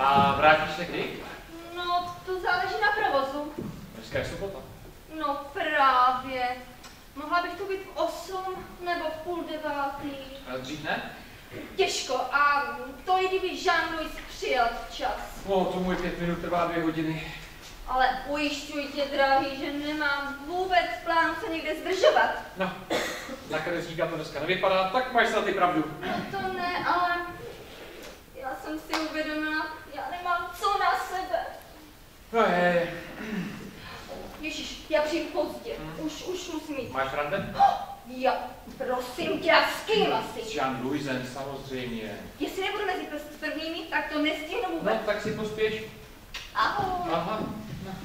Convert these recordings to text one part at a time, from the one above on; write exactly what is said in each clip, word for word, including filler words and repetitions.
A vrátíš se kdy? No, to záleží na provozu. Dneska je sobota. No právě. Mohla bych tu být v osm nebo v půl devátý. Ale dřív ne? Těžko a to i kdyby Jean-Louis přijel včas. O, to můj pět minut trvá dvě hodiny. Ale ujišťuji tě, drahý, že nemám vůbec plánu se někde zdržovat. No, na kadeřníka to dneska nevypadá, tak máš snad i pravdu. No to ne, ale já jsem si uvědomila, já nemám co na sebe. No je. Ježiš, já přijdu pozdě. Hmm. Už, už musím jít. Máš rande? Já, prosím tě, a s kým asi? S Jean-Louisem, samozřejmě. Jestli nebudu mezi prvními, tak to nestihnu vůbec. No, tak si pospěš. Ahoj. Aha. No.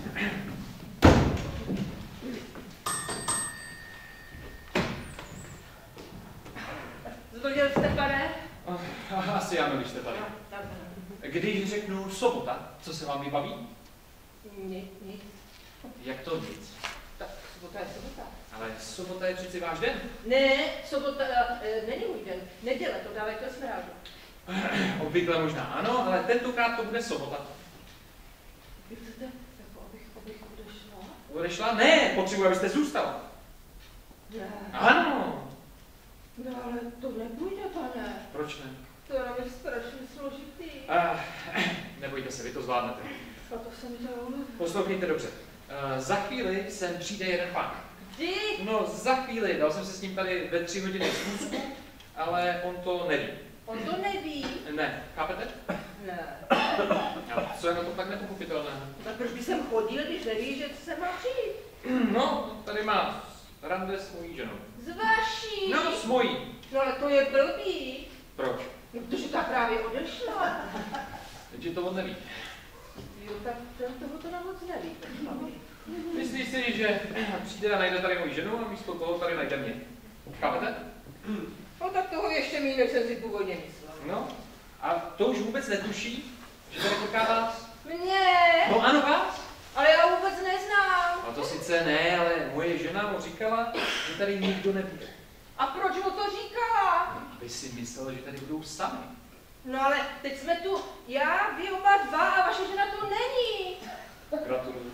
Zvodil jste, pane? Oh, asi ano, když jste tady. Když řeknu sobota, co se vám vybaví? Nic, nic. Jak to nic? Tak sobota je sobota. Ale sobota je přeci váš den. Ne, sobota e, není můj den. Neděle, to dávajte smrádu. Obvykle možná ano, ale tentokrát to bude sobota. Vy chcete, jako abych, abych odešla? Odešla? Ne, potřebuji, abyste zůstala. Ne. Ano. No ale to nepůjde, pane. Proč ne? To je na mě strašně složitý. Uh, nebojte se, vy to zvládnete. A to jsem dělala. Poslouchejte dobře. Uh, za chvíli sem přijde jeden pán. Kdy? No, za chvíli, dal jsem se s ním tady ve tři hodiny schůzku, ale on to neví. On to neví. Ne, chápete? Ne. No, co je na to tak nepochopitelné? Tak proč by sem chodil, když neví, že se má přijít? No, tady má rande s mojí ženou. Z vaší? No, s mojí. No ale to je blbý. Proč? No, protože ta právě odešla. Takže to on neví. Jo, tak ten toho teda moc neví. Myslíš si, že přijde a najde tady moji ženu a místo toho tady najde mě. Chápete? No tak toho ještě méně, než jsem si původně myslela. No, a to už vůbec netuší, že tady potká vás? Mě? No ano, vás? Ale já vůbec neznám. A to sice ne, ale moje žena mu říkala, že tady nikdo nebude. A proč mu to říkala? Aby si myslel, že tady budou sami. No ale teď jsme tu já, vy oba dva a vaše žena tu není. Gratuluju.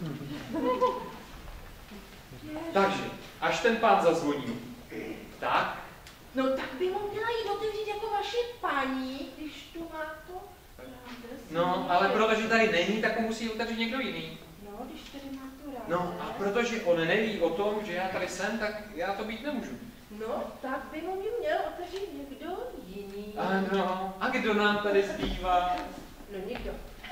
Takže, až ten pán zazvoní, tak? No tak by mu měla jít otevřít jako vaše paní, když tu má to. No, ale protože tady není, tak ho musí otevřít někdo jiný. No, když tady má to rád. No, a protože on neví o tom, že já tady jsem, tak já to být nemůžu. No, tak by mu ji měl otevřít někdo jiný. Ano, a kdo nám tady zbývá? No nikdo.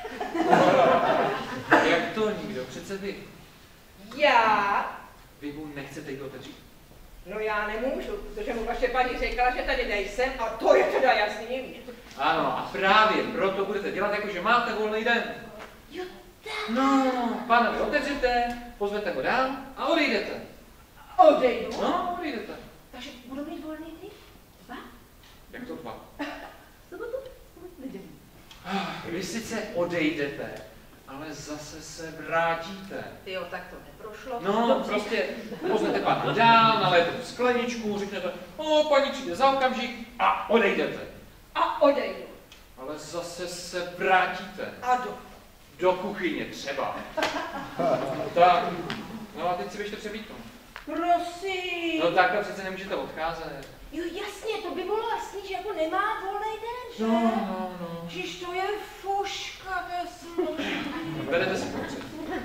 Jak to nikdo? Přece vy. Já? Vy mu nechcete jít otevřít. No já nemůžu, protože mu vaše paní řekla, že tady nejsem a to je teda jasný, víš. Ano, a právě proto budete dělat jako, že máte volný den. Jo, tak. No, pánovi otevřete, pozvete ho dál a odejdete. Odejdu? No, odejdete. Takže budu mít volný dny? Dva? Jak to dva? Sobotu? Neděli. Vy sice odejdete, ale zase se vrátíte. Jo, tak to neprošlo. No, Dobře. prostě pozvete pana dál, naléte tu skleničku, řeknete, o, paní přijde za okamžik a odejdete. A odejdu. Ale zase se vrátíte. A do. Do kuchyně třeba. Tak, no a teď si běžte přeblíknout. Prosím. No takhle přece nemůžete odcházet. Jo, jasně, to by bylo jasný, že jako nemá volný den, že? No, no, no. Čiž to je fuška, to je složitý. Berete si pomoci.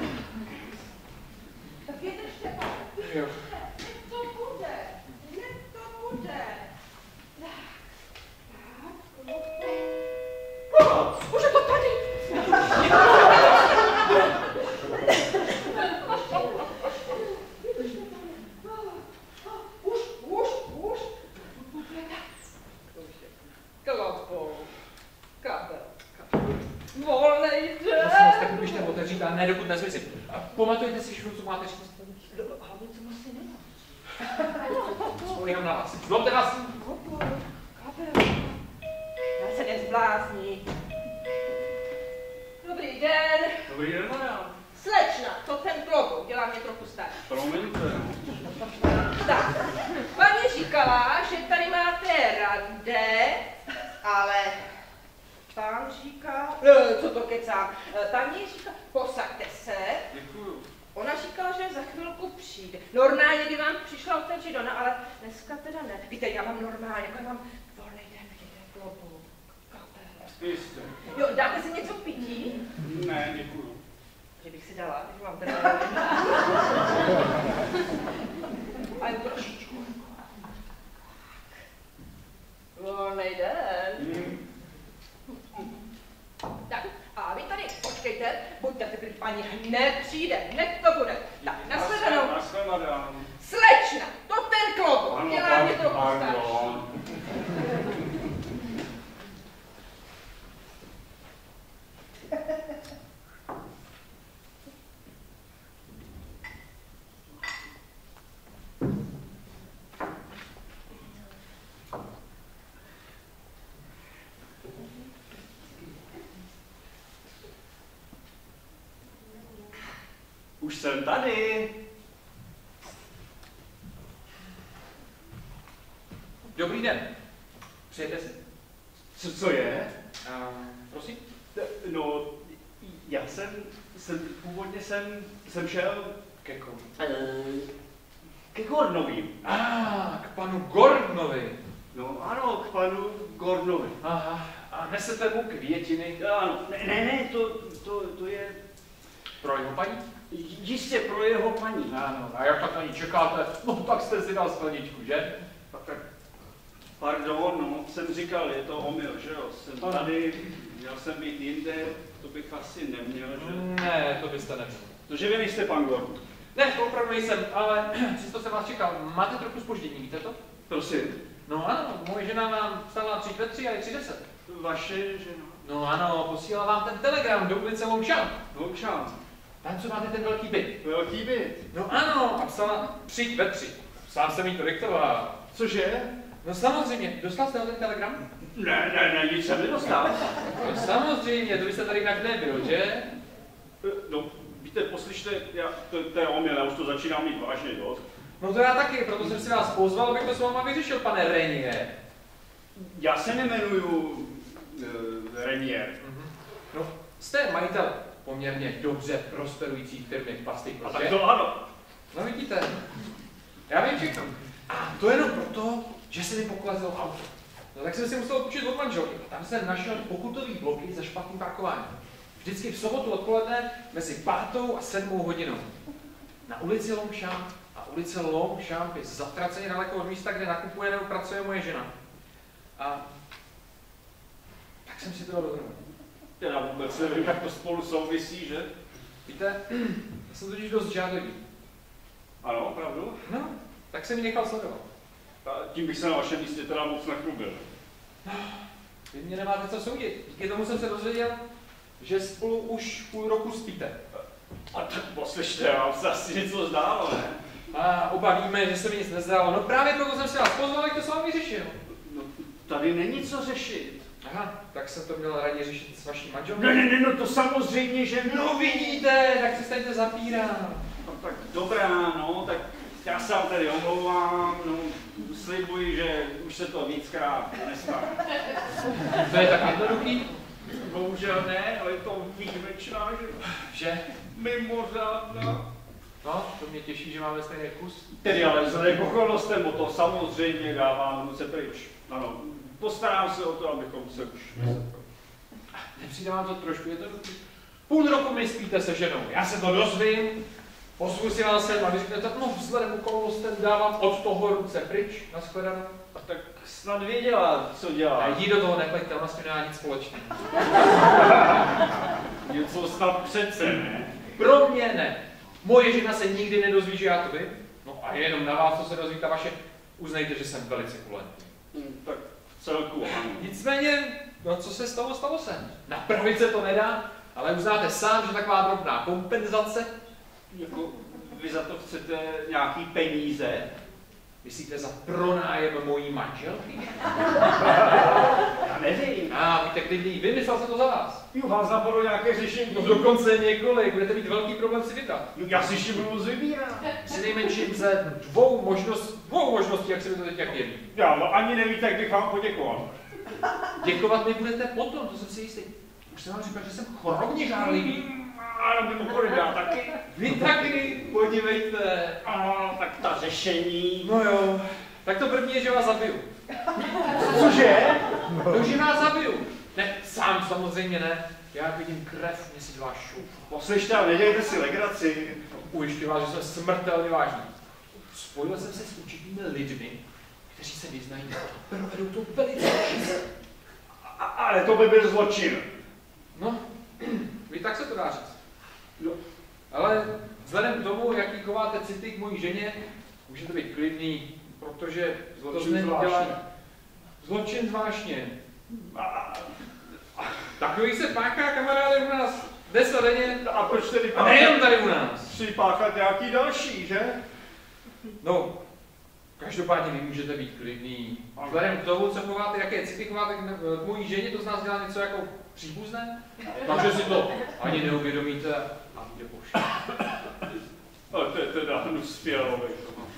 Tak vydržte, pane, Jo. vydržte, jak to bude, jak to bude. Tak, už je to tady. Už, už, už. Klapou, kabel, volnej den. Tak běžte otevřít a ne dokud nezvěsit. A pamatujte si všechno, co máte říct. Hlavně, co vlastně nemám. Spolíhám na vás. Zlobte vás. Kabel. Já se nezblázní. Dobrý den. Dobrý den, Marián. Slečna, to ten klobouk, dělá mě trochu starý. Promiňte. Tak, paní říkala, že tady máte rande, ale pán říká, no, co to kecám? Paní říká, posaďte se. Děkuju. Ona říkala, že za chvilku přijde. Normálně by vám přišla otevřít ona, ale dneska teda ne. Víte, já mám normálně, jako já mám volný den, jeden klobouk, kapel. Jistě. Jo, dáte si něco pití? Ne, děkuju. Že bych si dala, když mám teda a jen trošičku. Volný den. Hmm. Tak, a vy tady počkejte, buďte takový, paní hned přijde, hned to bude. Tak, nashledanou. Nashledanou. Slečna, to ten klobouk, Ano, dělá mě to pardon. Už jsem tady. Dobrý den. Přijete si? Co, co je? Uh, prosím? No, já jsem, jsem původně jsem, jsem šel Ke komu? ke Gordonovi. A, ah, k panu Gordonovi. No ano, k panu Gordonovi. Aha, a nesete mu květiny? Ano, ne, ne, ne, to, to, to je Pro jeho paní? jistě pro jeho paní. Ano, a jak tak na ní čekáte? No tak jste si dal skleničku, že? Tak, tak, pardon, no, jsem říkal, je to omyl, že jo, jsem Ano. tady, měl jsem být jinde, to bych asi neměl, že? Ne, to byste neměl. To, že vy nejste pan Gordon. Ne, to opravdu nejsem, ale přesto jsem vás čekal. Máte trochu zpoždění, víte to? Prosím, No ano, moje žena vám vstala tři ve tři a je tři deset. vaše žena. No ano, posílala vám ten telegram do ulice Longchamp. Longchamp. Tam, co máte ten velký byt. Velký byt. No ano, a psala tři ve tři. Sám jsem jí to diktoval. Cože? No samozřejmě, dostal jste ten telegram? Ne, ne, ne, nic jsem nedostal. No samozřejmě, to byste tady jinak nebyl, že? No, víte, poslyšte, já, to, to je omyl, já už to začínám mít vážně dost. No to já taky, proto jsem si vás pozval, abych to s váma vyřešil, pane Renier. Já se nemenuju uh, Renier. Mhm. No, jste majitel poměrně dobře prosperující firmy Plastik, A že? tak to ano. No vidíte, já vím všechno. A to jenom proto, že se mi pokleslo auto. No tak jsem si musel odpočít od manželky. A tam jsem našel pokutový bloky za špatný parkování. Vždycky v sobotu odpoledne mezi pátou a sedmou hodinou. Na ulici Longchamp. A ulice Longchamp je zatraceně daleko od místa, kde nakupuje nebo pracuje moje žena. A tak jsem si to rozhodl. Já vůbec nevím, jak to spolu souvisí, že? Víte, já jsem totiž dost žádlivý. Ano, opravdu. No, tak jsem ji nechal sledovat. A tím bych se na vašem místě teda moc nechlubil. Vy mě nemáte co soudit. Díky tomu jsem se dozvěděl, že spolu už půl roku spíte. A tak poslyšte, vám se asi něco zdálo, ne? A oba víme, že se mi nic nezdálo. No právě proto jsem se vás pozval, jak to s vámi řešil. No, tady není co řešit. Aha, tak jsem to měl raději řešit s vaší manželkou. Ne, ne, ne, no to samozřejmě, že ne. No vidíte, tak přestaňte zapírat. No tak dobrá, no, tak já se vám tady omlouvám, no, slibuji, že už se to víckrát nestane. To je tak jednoduchý, Bohužel ne, ale je to výjimečná, že? že? Mimořádná. No, to mě těší, že máme stejný kus. Tedy ale vzhledem k okolnostem, o to samozřejmě dávám ruce pryč. Ano, postarám se o to, abychom se už nesetkali. Nepřijde vám to trošku jednoduchý? Půl roku mi spíte se ženou, já se to dozvím, pozvu si vás sem a vy řeknete, no vzhledem k okolnostem dávám od toho ruce pryč, nashledanou. A tak snad věděla, co dělá. A jdi do toho nepleťte, ona s tím nemá nic společného. Něco snad přece, ne? Pro mě ne. Moje žena se nikdy nedozví, že já to vím. No a jenom na vás, co se dozví ta vaše, uznejte, že jsem velice kulentní. Hm, tak v celku, ano. Nicméně, no co se stalo, stalo se. Napravit se to nedá, ale uznáte sám, že taková drobná kompenzace. Jako, vy za to chcete nějaký peníze? Myslíte za pronájem mojí manželky? Já nevím. A víte, klidný, vymyslel jsem to za vás. Jo, vás napadlo nějaké řešení? No dokonce několik, budete mít velký problém si vybrat. No, já si ještě budu vybírat. Přinejmenším ze dvou, možnost, dvou možností, jak si mi to teď jak jeví. Já no, ani nevíte, jak bych vám poděkoval. Děkovat mi budete potom, to jsem si jistý. Už jsem vám říkal, že jsem chorobně žárlivý. Ano, mimochodem, já taky. Vy taky, podívejte. Ano, tak ta řešení. No jo, tak to první je, že vás zabiju. Cože? No, že vás zabiju. Ne, sám samozřejmě ne. Já vidím krev, mě si dělá šup. Poslyšte, ale nedělejte si legraci. Ujišťuji vás, že jsem smrtelně vážný. Spojil jsem se s určitými lidmi, kteří se vyznají a provedou to velice čistě. Ale to by byl zločin. No, vy tak se to dá říct. No, ale vzhledem k tomu, jaký chováte city k mojí ženě, můžete být klidný, protože Zločin to zvláštně. dělá... Zločin zvláštně. Takový se páchá, kamaráde, u nás. Desa denně. A proč tedy A páchat? nejenom tady u nás. Připáchat nějaký další, že? No, každopádně vy můžete být klidný. Vzhledem k tomu, co chováte, jaké city chováte k mojí ženě, to z nás dělá něco jako příbuzné. Takže si to ani neuvědomíte a jde pošle. A to je teda hnus fialový.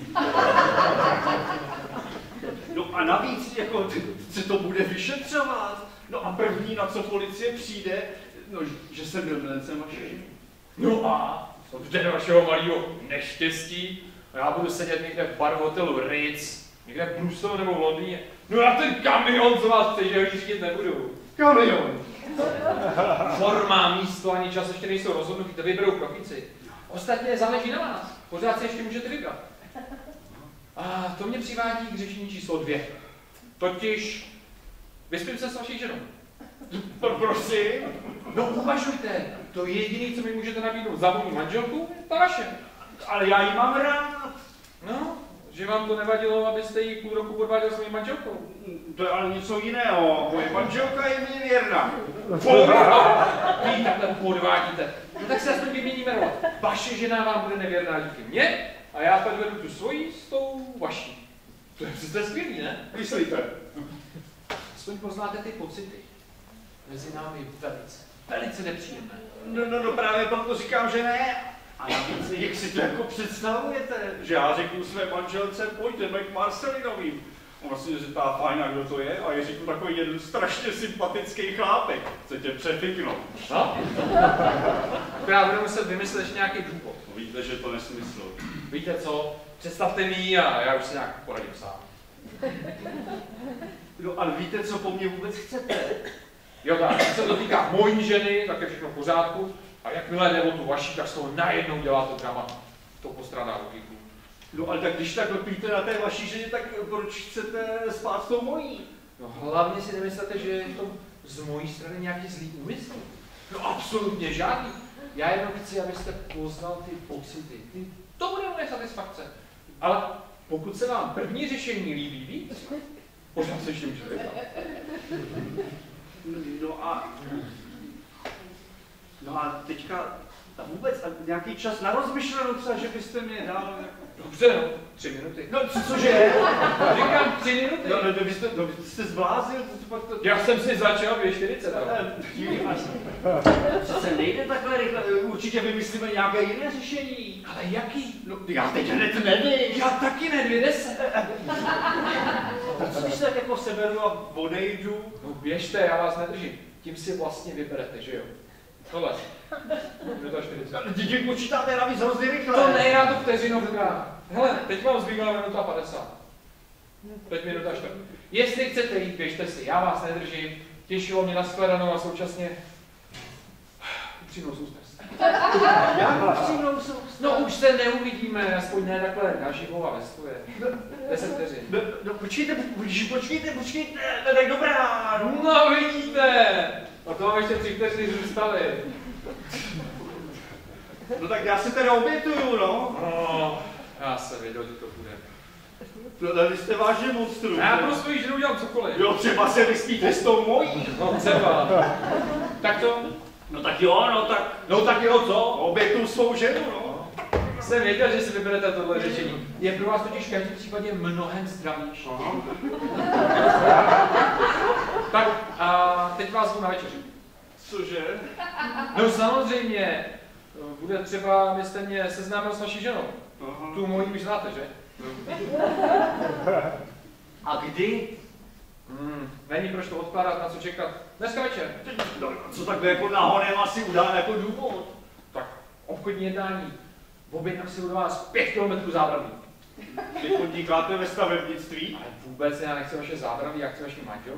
No a navíc, jako, se to bude vyšetřovat. No a první, na co policie přijde, no, že jsem byl milencem vaše ženy. No a v den vašeho malého neštěstí a já budu sedět někde v bar hotelu Ritz, někde v Bruselu nebo v Londýně. No a ten kamion, co vás chce, že ho řídit nebudu. Kamion. Forma, místo ani čas ještě nejsou rozhodnutí, to vyberou profíci. Ostatně záleží na vás, pořád si ještě můžete vybrat. A to mě přivádí k řešení číslo dvě. Totiž vyspím se s vaší ženou. Pro, prosím. No uvažujte, to je jediné, co mi můžete nabídnout za moji manželku, ta vaše. Ale já ji mám rád. No, že vám to nevadilo, abyste jí půl roku podváděl s mojí manželkou. To je ale něco jiného. Moje manželka je mi věrná. Vy takhle podvádíte. No tak se aspoň vyměníme role. Vaše žena vám bude nevěrná díky mně a já pak vedu tu svoji s tou vaší. To je přece skvělý, ne? Myslíte? Aspoň poznáte ty pocity. Mezi námi velice, velice nepříjemné. No, no, no právě proto říkám, že ne. A navíc, jak si to jako představujete, že já řeknu své manželce, pojďme k Marcelinovým. Ona si říká, fajn, a kdo to je? A je řeknu takový jeden strašně sympatický chlápek. Chce tě přefiknout. No? Akorát budu muset vymyslet ještě nějaký důvod. No, víte, že to nesmysl. Víte co? Představte mi a já už si nějak poradím sám. No, ale víte, co po mně vůbec chcete? Jo tak, když se to týká mojí ženy, tak je všechno v pořádku. A jakmile jde o tu vaší, tak z toho najednou děláte drama. To postrádá logiku. No, ale tak když tak lpíte na té vaší ženě, tak proč chcete spát s tou mojí? No hlavně si nemyslete, že je to z mojí strany nějaký zlý úmysl. No absolutně žádný. Já jenom chci, abyste poznal ty pocity. Ty, to bude moje satisfakce. Ale pokud se vám první řešení líbí víc, pořád se ještě můžete vybrat. No a... No a teďka a vůbec a nějaký čas na rozmyšlenou třeba, že byste mě dal jako... Dobře, no, tři minuty. No co, cože? Říkám tři minuty. No, no, vy jste, no, vy jste zbláznil, to pak to... Já jsem si začal v čtyřicet. Přece nejde takhle rychle, určitě vymyslíme nějaké jiné řešení. Ale jaký? No, já teď hned nevím. Já taky ne, dvě deset. A co když se tak jako seberu a odejdu? No běžte, já vás nedržím. Tím si vlastně vyberete, že jo? Tohle. Minuta čtyřicet. Díky počítáte navíc hrozně rychle. To ne, já to vteřinovka. Hele, teď vám zbývá minuta padesát. Teď minuta čtyřicet. Jestli chcete jít, běžte si, já vás nedržím. Těšilo mě na shledanou a současně upřímnou soustrast. Jak upřímnou soustrast? No už se neuvidíme, aspoň ne takhle naživo a ve stoje. Deset vteřin. No, no počkejte, počkejte, počkejte, počkejte, no, tak dobrá. No. No vidíte! A to vám ještě tři vteřiny zůstaly. No tak já se teda obětuju, no. No, já jsem věděl, že to bude. No tady jste vážně monstrum. Já pro svoji ženu udělám cokoliv. Jo, třeba se vyspíte s tou mojí. No třeba. Tak to? No tak jo, no tak. No tak jo, co? Obětuju svou ženu, no. Jsem věděl, že si vyberete tohle řešení. Je pro vás totiž v každém případě mnohem zdravější. Tak a teď vás zvu na večeři. Cože? No samozřejmě. Bude třeba, abyste mě seznámil s vaší ženou. Tu mojí už znáte, že? A kdy? Hmm, není proč to odkládat, na co čekat. Dneska večer. No, co takhle jako náhodem asi udá jako důvod? Tak, obchodní jednání. V objednách si od vás pět kilometrů zábradlí. Vy podnikáte ve stavebnictví? Ale vůbec já nechci vaše zábradlí, já chci vaši manžel.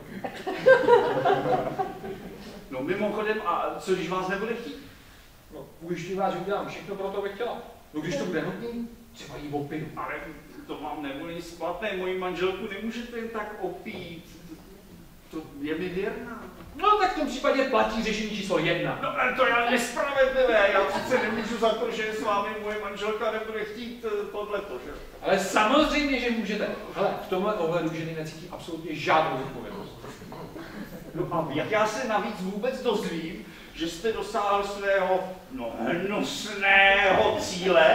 No mimochodem, a co když vás nebude chtít? No, ujišťuji vás, že udělám všechno pro to, abych chtěla. No, když to bude nutný, třeba jí opiju. Ale to vám nebude nic splatné, moji manželku nemůžete jen tak opít. To je mi věrná. No, tak v tom případě platí řešení číslo jedna. No ale to je nespravedlivé, já přece nemůžu za to, že s vámi moje manželka nebude chtít tohleto, že? Ale samozřejmě, že můžete. Ale v tomhle ohledu ženy necítí absolutně žádnou zodpovědnost. No a jak já se navíc vůbec dozvím, že jste dosáhl svého, no, hnusného cíle?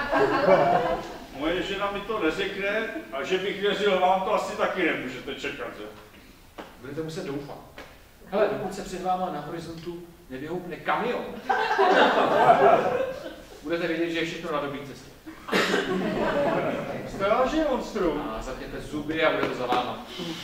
Moje žena mi to neřekne a že bych věřil vám, to asi taky nemůžete čekat, že? Budete muset doufat. Hele, dokud se před váma na horizontu nevyhoupne kamion, budete vědět, že je všechno na dobré cestě. Jste vážně monstrum? A zatněte zuby a bude to za váma.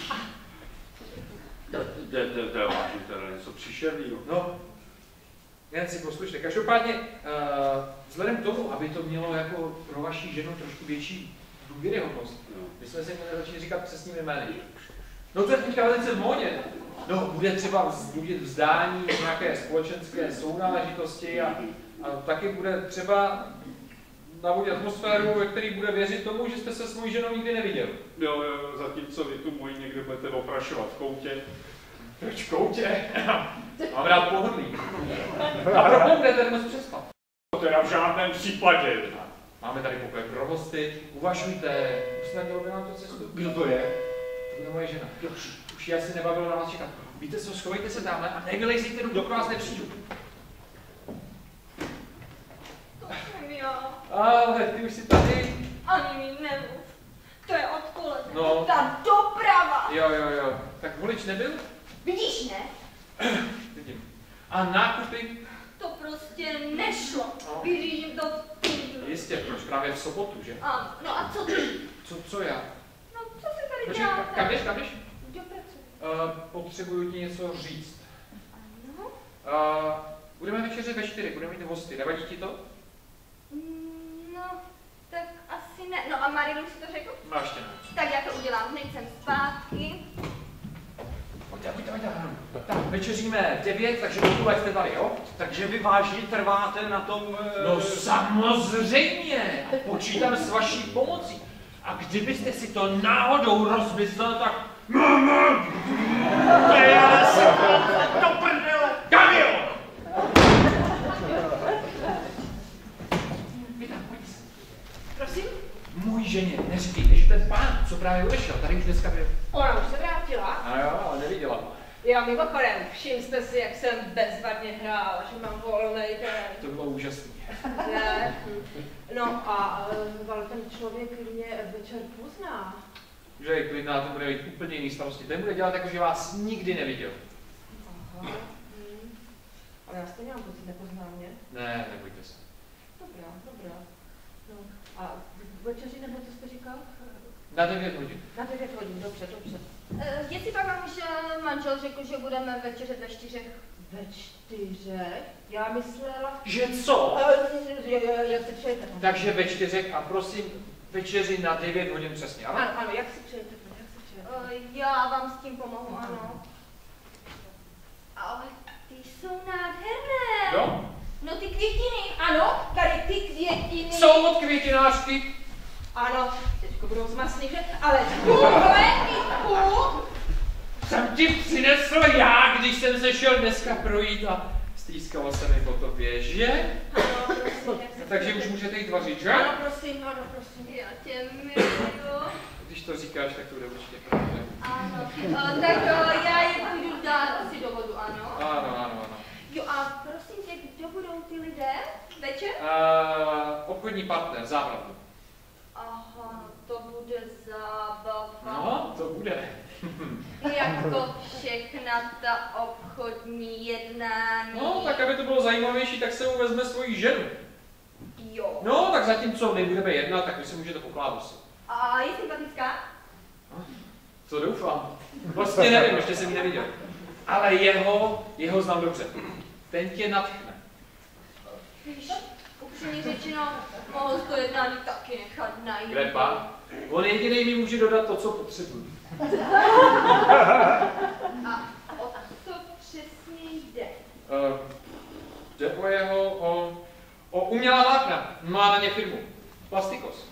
To je vážně teda něco příšerného. No, jen si poslušte. Každopádně, uh, vzhledem k tomu, aby to mělo jako pro vaši ženu trošku větší důvěryhodnost, my jsme si měli začít říkat přesnými jmény. No to je teďka velice v módě. No, bude třeba vzbudit vzdání nějaké společenské sounáležitosti a, a taky bude třeba navodit atmosféru, ve který bude věřit tomu, že jste se s mojí ženou nikdy neviděli. Jo, jo, zatímco vy tu moji někde budete oprašovat v koutě. Proč v koutě? Mám rád pohodlí. A proto budete dnes přespat. To teda v žádném případě. Máme tady pokoj pro hosty, uvažujte, usnadnilo by nám to cestu. Kdo to je? To bude moje žena. Už já si nebavilo na vás čekat. Víte co, schovejte se tamhle a nevylejzejte, dokud vás nepřijdu. To jsem já. Ale ty už jsi tady. Ani mi nemluv. To je odpoledne. No. Ta doprava. Jo, jo, jo. Tak volič nebyl? Vidíš, ne? Vidím. A nákupy? To prostě nešlo. No. Vyřížím to v týdnu. Jistě, proč právě v sobotu, že? Ano, no a co ty? Co, co já? No, co si tady Počkej, děláte? ka- kam jdeš, kam jdeš? Do práce. Uh, potřebuju ti něco říct. Ano. Uh, budeme večeřet ve čtyři, budeme mít hosty, nevadí ti to? Mm, No, tak asi ne. No a Marilu si to řekl? No ještě ne. Tak já to udělám. Hned jsem zpátky. Pojďte, pojďte, pojďte. Tak, večeříme v devět, takže pokud jste tady, jo? Takže vy vážně trváte na tom... No samozřejmě, počítám s vaší pomocí. A kdybyste si to náhodou rozmyslel, tak... To je asi do prdele! Kamion! Vy tam, pojď se. Prosím? Můj ženě, neříkejte, že ten pán, co právě odešel, tady už dneska byl. Ona už se vrátila. A jo, ale neviděla. Jo, mimochodem, všim jste si, jak jsem bezvadně hrála, že mám volnej den. To bylo úžasné. Ne. No a ale ten člověk mě večer pozná. Že je klidná, to bude mít úplně jiný starosti. Ten bude dělat jako, že vás nikdy neviděl. Aha. Hmm. Ale já stejně mám pocit, nepozná mě. Ne, nebojte se. Dobrá, dobrá. No a večeři nebo co jste říkal? Na devět hodin. Na devět hodin, dobře, dobře. Uh, jestli pak vám už uh, manžel řekl, že budeme večeřet ve čtyřech. Ve čtyřech? Já myslela... Že co? Eh, Jak si přejete? Takže ve čtyřech a prosím, večeři na devět hodin přesně, ano? Ano, ano, jak si přejete? Jak si přejete? Uh, já vám s tím pomohu, ano. Ale ty jsou nádherné. Jo? No ty květiny, ano, tady ty květiny. Jsou od květinářky. Ano, teďko budou zmasný, že? Ale tuhle kytku... Jsem ti přinesl já, když jsem se šel dneska projít a stýskalo se mi po tobě, že? Ano, prosím, jak se Takže už můžete jít vařit, že? Ano, prosím, ano, prosím. Já tě miluju. Když to říkáš, tak to bude určitě pravda. Ano, uh, tak uh, já je půjdu dát asi do vodu, ano. Ano, ano, ano. Jo a prosím tě, kdo budou ty lidé večer? Uh, obchodní partner, zábradlí. Aha, to bude zábava. No, to bude. Jako všechna ta obchodní jednání. No, tak aby to bylo zajímavější, tak se mu vezme svoji ženu. Jo. No, tak zatímco my budeme jednat, tak vy se můžete pokládat si. A je sympatická? Co doufám. Vlastně nevím, ještě jsem ji neviděl. Ale jeho, jeho znám dobře. Ten tě nadchne. Víš, upřímně řečeno, mohl to jednání taky nechat najít. Grepa, on jedinej mi může dodat to, co potřebuji. A o co přesně jde? Uh, jde o jeho, o, o umělá vlákna. Má na ně firmu. Plastikos.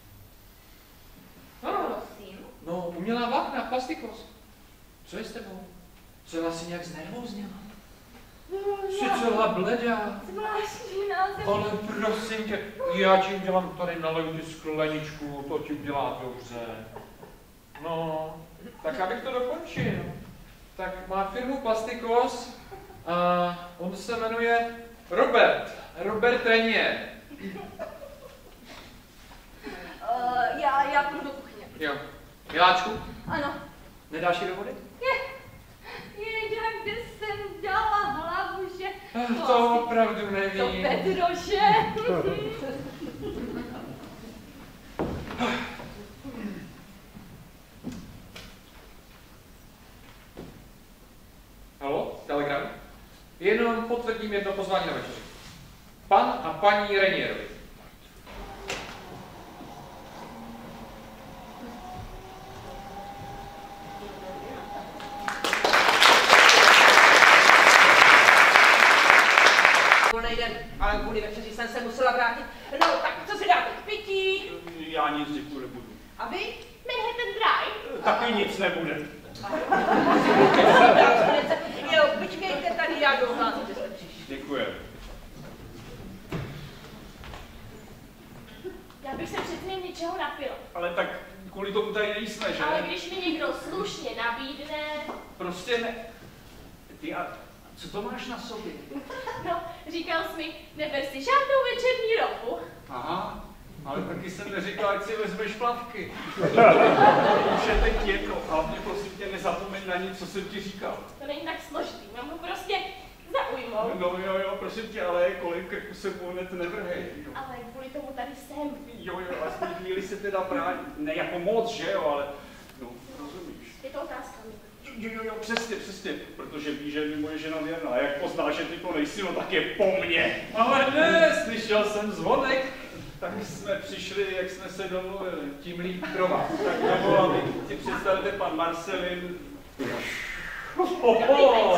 No, Prosím. no, umělá vlákna, Plastikos. Co je s tebou? Co je vlastně nějak znervózněla? Jsi celá bledá. Zvláštní název. Ale prosím tě, já ti udělám tady naleju ti skleničku, to ti udělá dobře. No, tak abych to dokončil. Tak má firmu Plastikos a on se jmenuje Robert. Robert Renier. Uh, já, já půjdu do kuchyně. Jo. Miláčku, Ano. nedáš ji do vody? Je, je, kde jsem dala hlavu, že... Ach, to opravdu To nevím. Petroše. Halo, telegram? Jenom potvrdím jedno pozvání na večeři. Pan a paní Renierovi. Volnej den, ale kvůli večeři jsem se musela vrátit. No, tak co si dáte k pití? Já nic děkuji nebudu. A vy? Manhattan Drive. Taky nic nebude. Jo, počkejte tady, já jdu hlásit, že jste přišli. Děkuji. Já bych se přece něčeho napila. Ale tak kvůli tomu tady nejsme, že? Ale když mi někdo slušně nabídne... Prostě ne. Ty a co to máš na sobě? No, říkal jsi mi, neber si žádnou večerní ropu. Aha, ale taky jsem neříkal, ať si vezmeš plavky. Už je teď jedno, hlavně prosím tě nezapomeň na nic, co jsem ti říkal. To není tak složitý, mám ho prostě zaujmout. No jo, jo, prosím tě, ale kolem krku se mu hned nevrhej. Jo. Ale kvůli tomu tady jsem. Jo, jo, aspoň chvíli se teda právě, ne jako moc, že jo, ale no, rozumíš. Je to otázka mi. Jo, jo, jo, přesně, přesně, protože ví, že mi moje žena věrná. A jak pozná, že ty to nejsi, no tak je po mně. Ale ne, slyšel jsem zvonek. Tak jsme přišli, jak jsme se domluvili. Tím líp pro vás. Tak nebo, aby si představíte pan Marcelin. Oho!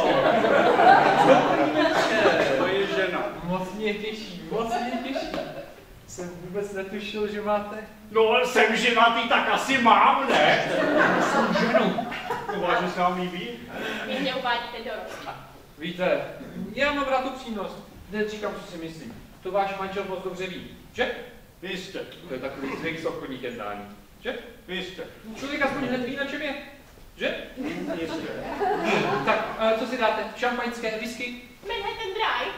To je žena. Moc mě těší, moc mě těší. Jsem vůbec netušil, že máte... No, ale jsem ženatý, tak asi mám, ne? Jsem ženu. To vážně se vám líbí? Vy mě uvádíte do rozpadu. Víte, já mám rád upřímnost. Hned říkám, co si myslím. To váš manžel moc dobře ví, že? Jistě, To je takový zvyk z obchodních jednání, že? jistě. Člověk aspoň hned ví, na čem je, že? Jistě. Tak, a co si dáte? Šampaňské, whisky? Manhattan Drive.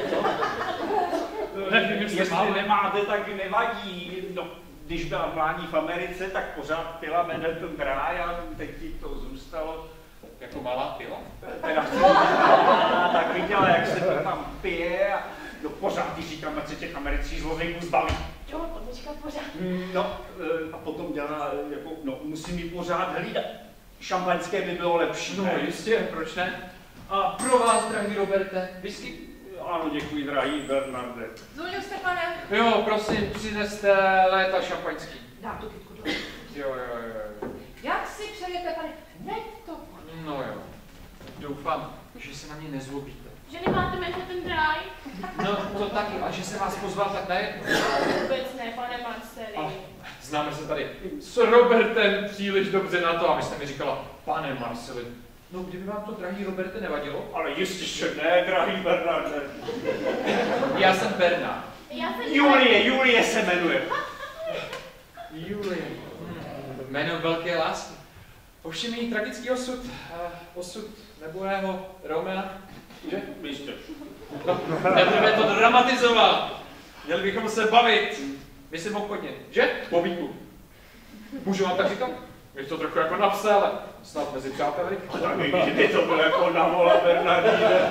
Nevím, jestli Jestli máme. nemáte, tak nevadí. No, když byla v mládí v Americe, tak pořád pila Manhattan Dry a teď jí to zůstalo. Jako malá pila? Teda tak viděla, jak se to tam pije a no, pořád jí říkám, ať se těch amerických zlozejků zbaví. Jo, to mi říkal pořád. No a potom dělá, jako, no musím ji pořád hlídat. Šampaňské by bylo lepší. No ne? jistě, proč ne? A pro vás, drahý Roberte, whisky? Ano, děkuji, drahý Bernarde. Zvonil jste, pane? Jo, prosím, přineste léta šampaňský. Dám tu kytku dolů. Jo, jo, jo, jo. Jak si přejete, pane? Hned to pojď. No jo. Doufám, že se na mě nezlobíte. Že nemáte Manhattan Drive? No, to taky, a že jsem vás pozval tak najednou. Vůbec ne, pane Marceli. Známe se tady s Robertem příliš dobře na to, abyste mi říkala, pane Marceli, no kdyby vám to, drahý Roberte, nevadilo? Ale jistě, že ne, drahý Bernarde. Já jsem Bernard. Já jsem... Julie, Julie se jmenuje. Julie. Hmm. Jméno velké lásky. Ovšem její tragický osud, uh, osud nebohého Romea, že? Jistě. No, nebudeme to dramatizovat. Měli bychom se bavit. Myslím obchodně, že? Po víku. Můžu vám tak říkat? Je to trochu jako na pse, ale snad mezi přáteli. Tak kdyby to bylo jako na vola Bernardíne.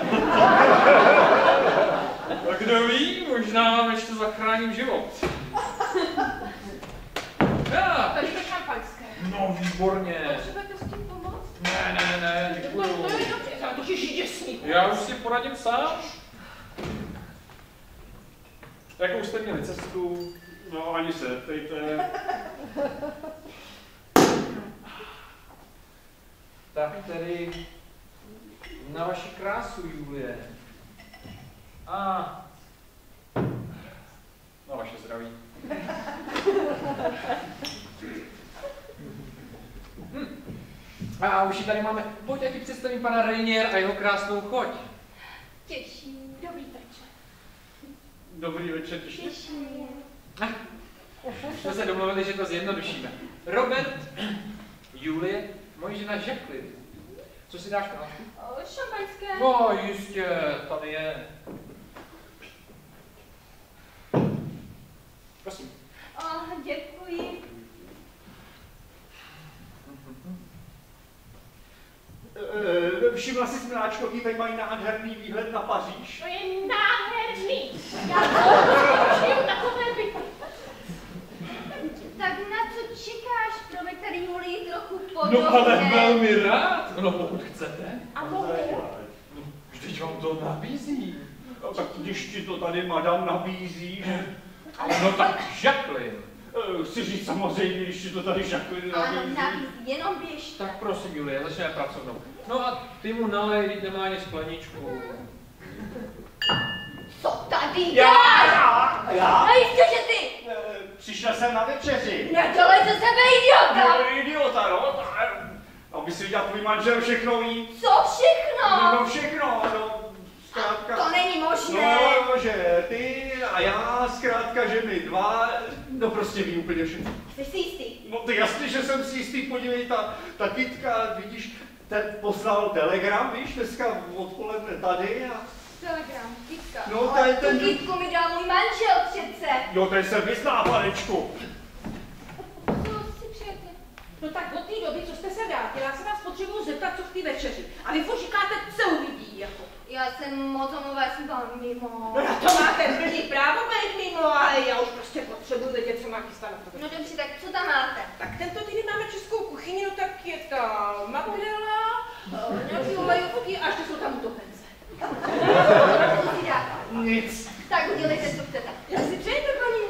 A kdo ví, možná vám ještě zachráním život. Já. Tady to šampaňské. No, výborně. Potřebujete s tím pomoct? Ne, ne, ne, No, děkuju. to je dobře, já totiž děsný. Já už si poradím sám. Jakou jste měli cestu? No, ani se neptejte. Tak tedy na vaši krásu, Julie. A na vaše zdraví. Hm. A už ji tady máme. Pojď, jak ti představím pana Rainier a jeho krásnou choď. Těší, dobrý večer. Dobrý večer, těším. Těší mě. Ah, jsme se domluvili, že to zjednodušíme. Robert, Julie, moje žena Jacqueline. Co si dáš, Kalášku? O, šampaňské. No, jistě, tady je. Prosím. O, děkuji. E, všimla jsi, Miláčko, tady mají nádherný výhled na Paříž. To je nádherný. Já to takové byty. Tak na co čekáš? Proveď tady Julii trochu podobně. No, ale velmi rád. No, pokud chcete. A mohu? No, vždyť vám to nabízí. No, tak když ti to tady madam nabízí, že... No tak Jacqueline. E, chci říct samozřejmě, když ti to tady Jacqueline Ano, nabízí. nabízí, jenom běž. Tak prosím, Julie, začneme pracovnou. No a ty mu nalej, teď nemá ani skleničku. Co tady Já, děláš? já, já. No jistě, že ty! E, přišel jsem na večeři. Nedělej ze sebe idiota! No, idiota, no. Aby si viděl, tvůj manžel všechno ví. Co všechno? No všechno, no. Zkrátka. To není možné. No, že ty a já, zkrátka, že my dva, no prostě ví úplně všechno. Jsi si jistý? No ty jasně, že jsem si jistý, podívej, ta, ta kytka, vidíš, ten poslal telegram, víš, dneska odpoledne tady a... Telegram, kytka. No, to je ten- Tu kytku mi dal můj manžel přece. Jo, ten se vyzná, panečku. Co si přejete? No tak od té doby, co jste se vrátila, já se vás potřebuju zeptat, co v té večeři. A vy furt říkáte celou lidí, jako. Já jsem moc omluvená, jsem tam mimo. No na to máte plný právo být mimo, ale já už prostě potřebuji vědět, co má chystat na to. No dobře, tak co tam máte? Tak tento týden máme českou kuchyni, no tak je ta makrela, eh, nějaký olejovky a ještě jsou tam utopence. Co si dáte? Nic. Tak udělejte, co chcete. Já si přejete, paní.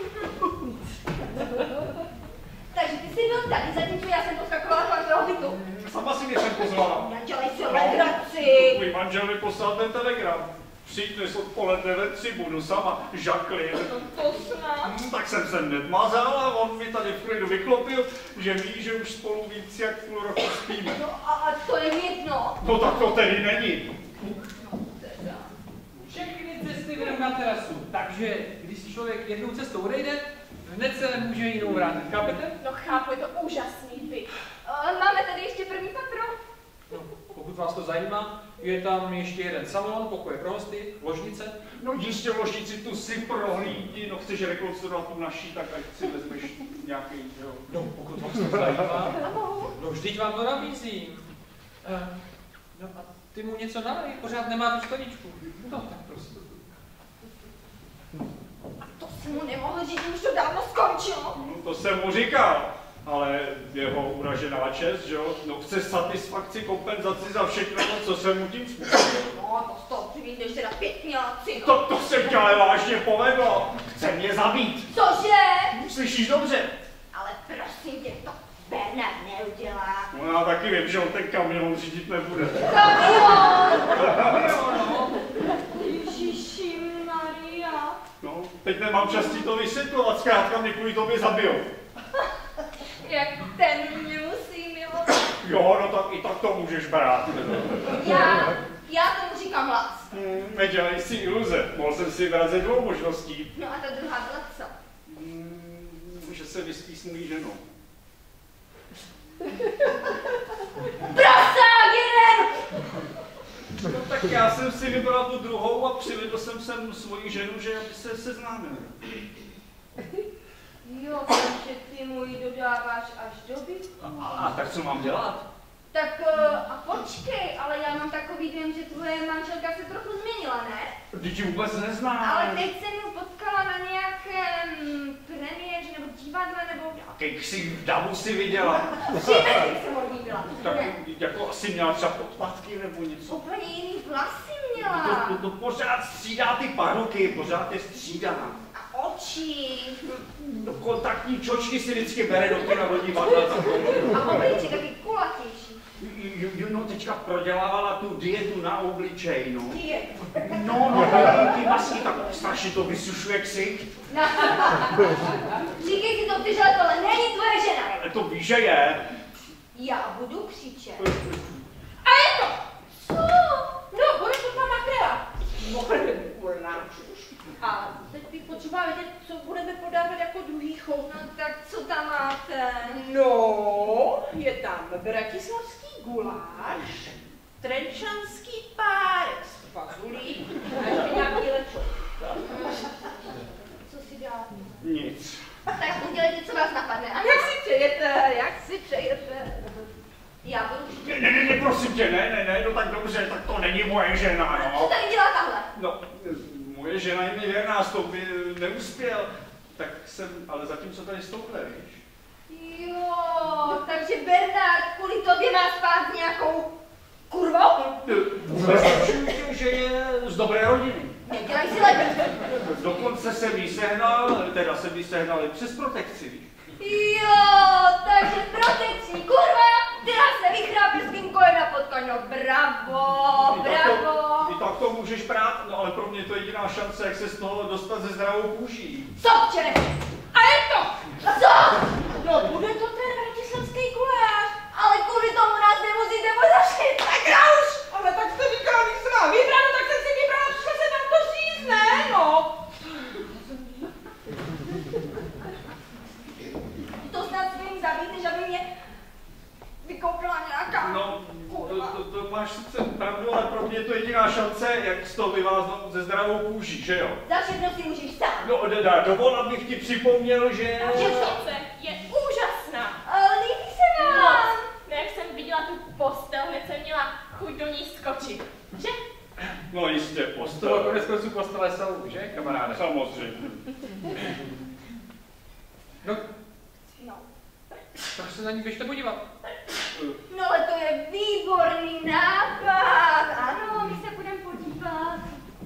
Takže ty jsi byl tady, zatímco já jsem poskakovala kolem toho bytu. Sama si mě sem pozvala. Nedělej si legraci. Tvůj manžel mi poslal ten telegram. Přijď dnes odpoledne ve tři, budu sama, Jacqueline. No to snad. Hm, tak jsem se hned mazal a on mi tady v klidu vyklopil, že ví, že už spolu víc jak půl roku spíme. No a, a to je mi jedno. No tak to tedy není. Teda. Všechny cesty vedou na terasu, takže když člověk jednou cestou odejde, hned se může jinou vrátit. Chápete? No chápu, je to úžasný byt. O, máme tady ještě první patro. No, pokud vás to zajímá, je tam ještě jeden salon, pokoje pro hosty, ložnice. No jistě v ložnici tu si prohlídni, no chceš rekonstruovat tu naší, tak ať si vezmeš nějaký, jo. No, pokud vás to zajímá, no vždyť vám to nabízím. Uh, no a ty mu něco nalej, pořád nemá tu skleničku. No tak prosím. To si mu nemohl říct, už to dávno skončilo. No, to jsem mu říkal, ale jeho uražená čest, že jo, no chce satisfakci, kompenzaci za všechno, co jsem mu tím způsobil. No, to z toho přivídeš teda pěkně, laci, no. To, to se tě ale vážně povedlo, chce mě zabít. Cože? Slyšíš dobře? Ale prosím tě, to Bernard neudělá. No já taky vím, že on ten kamion řídit nebude. Kamion! Ježiši Maria. No, teď nemám čas ti to vysvětlovat, zkrátka mě kvůli tobě zabijou. Jak ten mě musí milovat. Jo, no tak i tak to můžeš brát. Já, já tomu říkám láska. Hmm, nedělej si iluze, mohl jsem si vybrat ze dvou možností. No a ta druhá byla co? Hmm, že se vyspí s mojí ženou. Prosák jeden! No tak já jsem si vybral tu druhou a přivedl jsem sem svoji ženu, že aby se seznámili. Jo, takže ty mu ji dodáváš až do bytu. A, a tak co mám dělat? Tak uh, a počkej, ale já mám takový dojem, že tvoje manželka se trochu změnila, ne? Teď ji vůbec neznám. Ale teď jsem ji potkala na nějakém premiéře nebo divadle nebo keksy v davu si viděla. Příběh jsem od ní byla. Tak Ne, jako asi měla třeba podpatky nebo něco. úplně jiný vlasy měla. To, to, to pořád střídá ty paruky, pořád je střídá. A oči. No, kontaktní čočky si vždycky bere do kina do divadla. A obličej taky kulatější. Jo, jo, no, teďka prodělávala tu dietu na obličej, no. Dietu. No, no, ty masky, tak strašně to vysušuje ksicht. Říkej si to ty, že tohle není tvoje žena. Ale to víš, že je. Já budu křičet. A je to! Co? No, bude to má makrela. Morná už. A teď bych potřebovala vědět, co budeme podávat jako druhý chov. No tak co tam máte? No, je tam bratislavský guláš, trenčanský párek s fazulí a ještě nějaký lečo. Co si dáte? Nic. Tak udělejte, co vás napadne. A Jak si přejete, jak si přejete? já budu křičet. Ne, ne, ne, prosím tě, ne, ne, ne, no tak dobře, tak to není moje žena, Co no. tady dělá tahle? No, moje žena je mi věrná, s tou by neuspěl. Tak jsem, ale zatím co tady s touhle, víš? Jo, takže Bernard kvůli tobě má spát s nějakou kurvou? Zaznačuju tě, že je z dobré rodiny. Nedělaj si legraci. Dokonce jsem jí sehnal, teda jsem jí sehnal i přes protekci, víš? Jo, takže protekční kurva, která se vychrápí svým kolena pod koň. No bravo, I tak to- bravo. I tak to můžeš brát, no ale pro mě to je jediná šance, jak se z toho dostat ze zdravou kůží. Sobče! A je to! A co? No, bude to ten bratislavský guláš. Ale kvůli tomu nás nemusíte pozašit. Tak já už! Ale tak jste říkala, když jsem vám vybrala, tak jsem si vybrala, přišla se vám to říct, ne? No. To snad svým zabíte, že by mě vykoupila nějaká No, to, kurva. to, to máš sice pravdu, ale pro mě je to jediná šance, jak z toho vyváznout ze zdravou kůží, že jo? Za všechno si můžeš sám. No, dá, dovol, abych ti připomněl, že... Že sice je úžasná. Ale líbí se vám. No, jak jsem viděla tu postel, hned jsem měla chuť do ní skočit. Že? No jistě, To postel. konec konců postele jsou, že, kamaráde? Samozřejmě. No, No. tak se na ní běžte podívat. No ale to je výborný nápad. Ano, my se budeme podívat.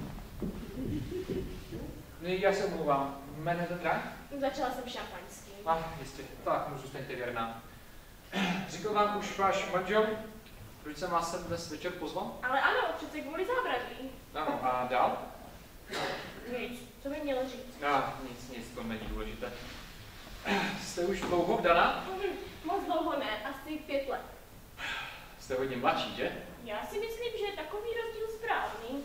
No, já se omlouvám. Jmenujete drah? Začala jsem šampaňským. A, jistě. Tak, můžu zůstaňte věrná. Řekl vám už váš manžel, proč jsem vás sem dnes večer pozval? Ale ano, přece kvůli zábradlí. Ano, a dál? Nic, co by mělo říct? A, nic, nic, to není důležité. Jste už dlouho vdaná? Mhm, moc dlouho ne, asi pět let. Jste hodně mladší, že? Já si myslím, že je takový rozdíl správný.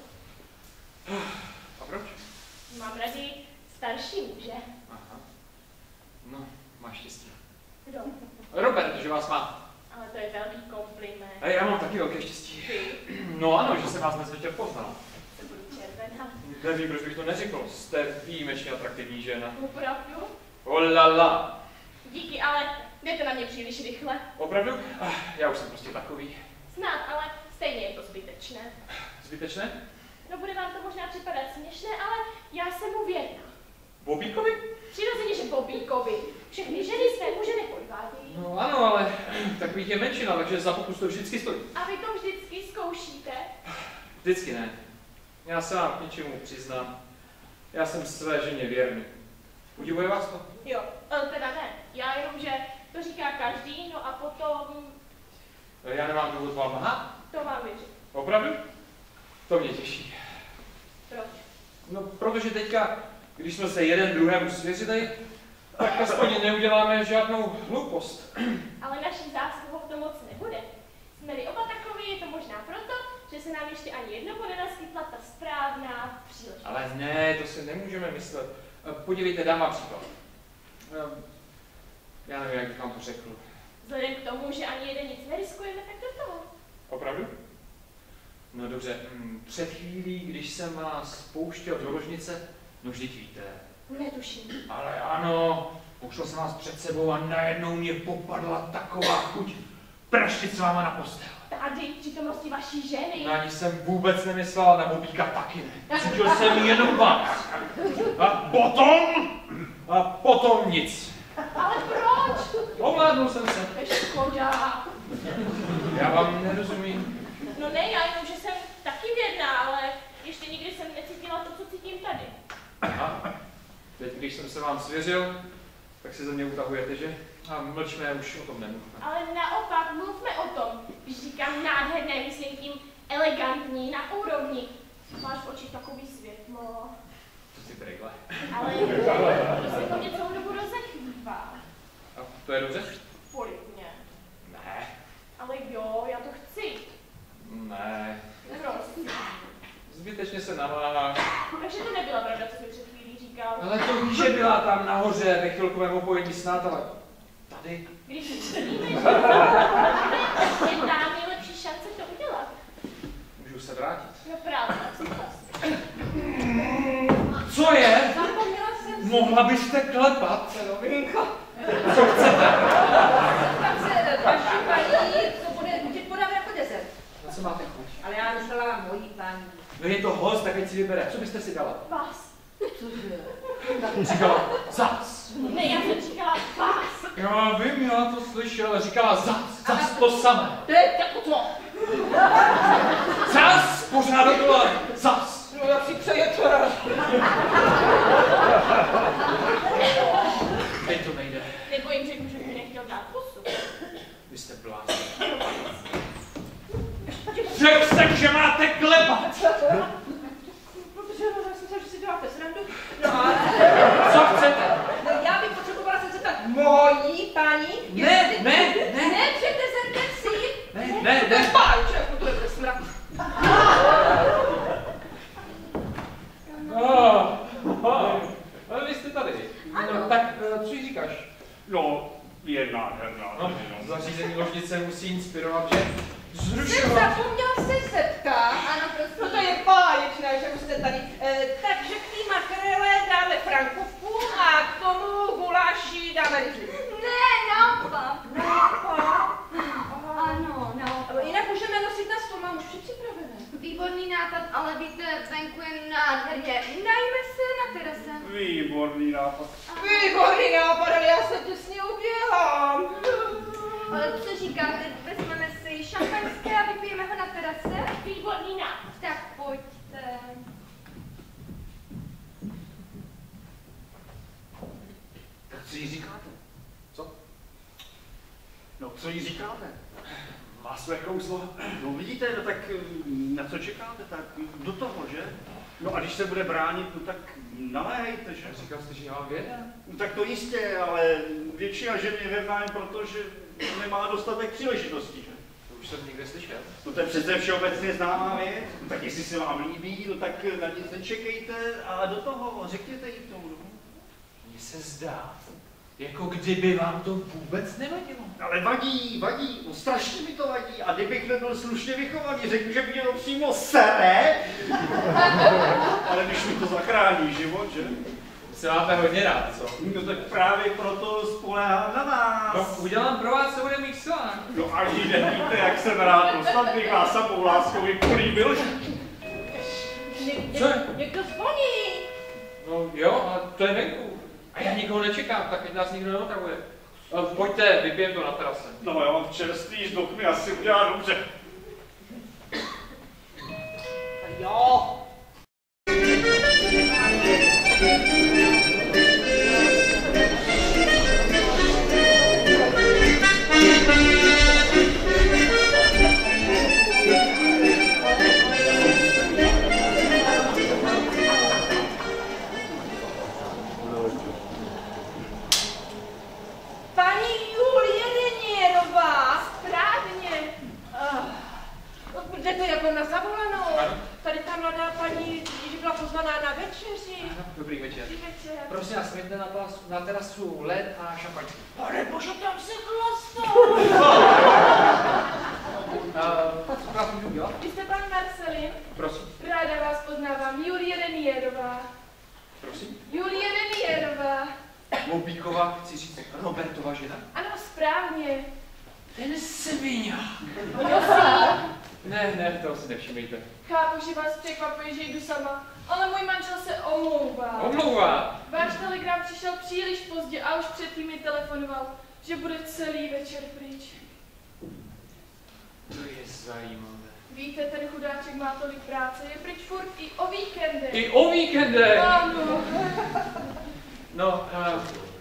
A proč? Mám raději starší muže. Aha. No, máš štěstí. Kdo? Robert, že vás má. Ale to je velký kompliment. A já mám taky velké štěstí. Ty No ano, že jsem vás dnes večer poznal. se budu červená. Nevím, proč bych to neřekl. Jste výjimečně atraktivní žena. Opravdu? Olala. Díky, ale jdete na mě příliš rychle. Opravdu? Ah, já už jsem prostě takový. Snad, ale stejně je to zbytečné. Zbytečné? No bude vám to možná připadat směšné, ale já jsem mu věrná. Bobíkovi? Přirozeně, že Bobíkovi. Všechny ženy své muže nepodvádějí. No ano, ale takových je menšina, takže za pokus to vždycky stojí. A vy to vždycky zkoušíte. Vždycky ne. Já se vám k něčemu přiznám. Já jsem své ženě věrný. Udivuje vás to? Jo, ale teda ne. Já jenom, že to říká každý, no a potom Já nemám důvod vám lhát? to mám věřit. Opravdu? To mě těší. Proč? No, protože teďka, když jsme se jeden druhému svěřili, tak aspoň neuděláme žádnou hloupost. Ale naší zásluhou to moc nebude. Jsme-li oba takový, je to možná proto, že se nám ještě ani jednomu nenaskytla ta správná příležitost. Ale ne, to si nemůžeme myslet. Podívejte, dám vám příklad. Já nevím, jak bych vám to řekl. Vzhledem k tomu, že ani jeden nic neriskujeme, tak do toho. Opravdu? No dobře, před chvílí, když jsem vás pouštěl do ložnice, no vždyť víte. Netuším. Ale ano, pouštěl jsem vás před sebou a najednou mě popadla taková chuť praštit s váma na postel. Tady, v přítomnosti vaší ženy. Na ní jsem vůbec nemyslel, na Bobíka taky ne. Cítil jsem jenom vás. A potom, a potom nic. Ale proč? Ovládnul jsem se. Škoda. Já vám nerozumím. No ne, já jenom, že jsem taky věrná, ale ještě nikdy jsem necítila to, co cítím tady. Aha. Teď, když jsem se vám svěřil, tak si ze mě utahujete, že? A mlčme, už o tom nemluvme. Ale naopak, mluvme o tom. Když říkám nádherné, myslím tím elegantní, na úrovni. Máš v očích takový světlo. Co si brejle? Ale to se to mě celou dobu rozechvívá. A to je dobře? Politně. Ne. Ale jo, já to chci. Ne. Prosím. Zbytečně se namáháš. Takže to nebyla pravda, co jsi před chvílí říkal. Ale to víš, že byla tam nahoře ve chvilkovém opojení snad, ale tady. Když víme, že je ta nejlepší šance to udělat. Můžu se vrátit. No právě, tak jsem vlastně. Co je? Zapomněla jsem. Mohla byste klepat? Novinko. Co chcete? Tam se vaši paní, co bude nutit podat jako desert. Na co máte chuť? Ale já myslela mojí paní. No je to host, tak ať si vybere. Co byste si dala? Vás. Cože? Říkala zas. Ne, já jsem říkala vás. Já vím, já to slyšel, říkala zas, zas to samé. To je jako to. Zas, pořád dokola, zas. No jak si přeje to rád. Teď to nejde. Nebo jim řeknu, že mi nechtěl dát pusu. Vy jste blázni. Řekl jsem, že máte klepat. Protože no, já jsem se, že si děláte srandu. No a... Co chcete? No já bych potřebovala se zeptat mojí paní. Ne, jestli- ne, ne. Ne, před desertem si. Ne, ne, ne. Páče, jako to je to smrad. Oh, oh. Ale vy jste tady. No, tak co jí říkáš? No, je nádherná. No, no. zařízení ložnice musí inspirovat, že? Jsem Zrušovat. zapomněla se zeptat. Ano, prosím. No to je báječné, že už jste tady. E, takže k té makrele dáme frankovku a k tomu guláši dáme ryžli. Ne, naopak. Naopak. Ano, naopak. Jinak můžeme nosit na stůl, mám už vše připravené. Výborný nápad, ale víte, venku je nádherně. Najme se na terase. Výborný nápad. Výborný nápad, ale já se těsně uběhám. Ale co říkáte, vezmeme si šampaňské a vypijeme ho na terase? Výborný nápad. Tak pojďte. Tak co jí říkáte? Co? No, co jí říkáte? Má své kouzlo. No vidíte, no tak mm, na co čekáte, tak do toho, že? No a když se bude bránit, no tak naléhejte, že? Říkal jste, že já mám věda? No tak to jistě, ale většina žen je věrná jen proto, že nemá dostatek příležitostí, že? To už jsem někde slyšel. No to je přece všeobecně známá věc. No tak jestli se vám líbí, no tak na nic nečekejte a do toho řekněte jí to. No. Mně se zdá, jako kdyby vám to vůbec nevadilo. Ale vadí, vadí, no strašně mi to vadí. A kdybych nebyl slušně vychovaný, řekl, že mě to přímo sere. Ale když mi to zachrání život, že? Se máte hodně rád, co? No tak právě proto spoléhám na vás. No, udělám pro vás, co bude mých silách. No a nevíte, jak jsem rád, no snad bych vás samou láskou políbil. Ně, Co? ně, někdo zvoní. No jo, ale to je venku. A já nikoho nečekám, tak ať nás nikdo neotravuje. Pojďte, vypijem to na terase. No já mám čerstvý zdok, mi asi udělá dobře. Jo. Paní Julie Denierová. Správně. Uh, kde to jako na zavolanou? Ano. Tady ta mladá paní, že byla pozvaná na večeři. Dobrý večer. Dobrý večer. Prosím vás, mějte na, plas, na terasu led a šampaňský. Pane bože, tam se chlastá. Uh, co vás můžu dělat? Vy jste pan Marcelin? Prosím. Ráda vás poznávám. Julie Denierová. Prosím. Julie Denierová. Moubíková, chci říct, Robertova žena? Ano, správně. Ten sviňa. Prosím. Ne, ne, toho si nevšimejte. Chápu, že vás překvapuje, že jdu sama, ale můj manžel se omlouvá. Omlouvá. Váš telegram přišel příliš pozdě a už předtím mi telefonoval, že bude celý večer pryč. To je zajímavé. Víte, ten chudáček má tolik práce, je pryč furt i o víkendech. I o víkendech! Ano. No, uh...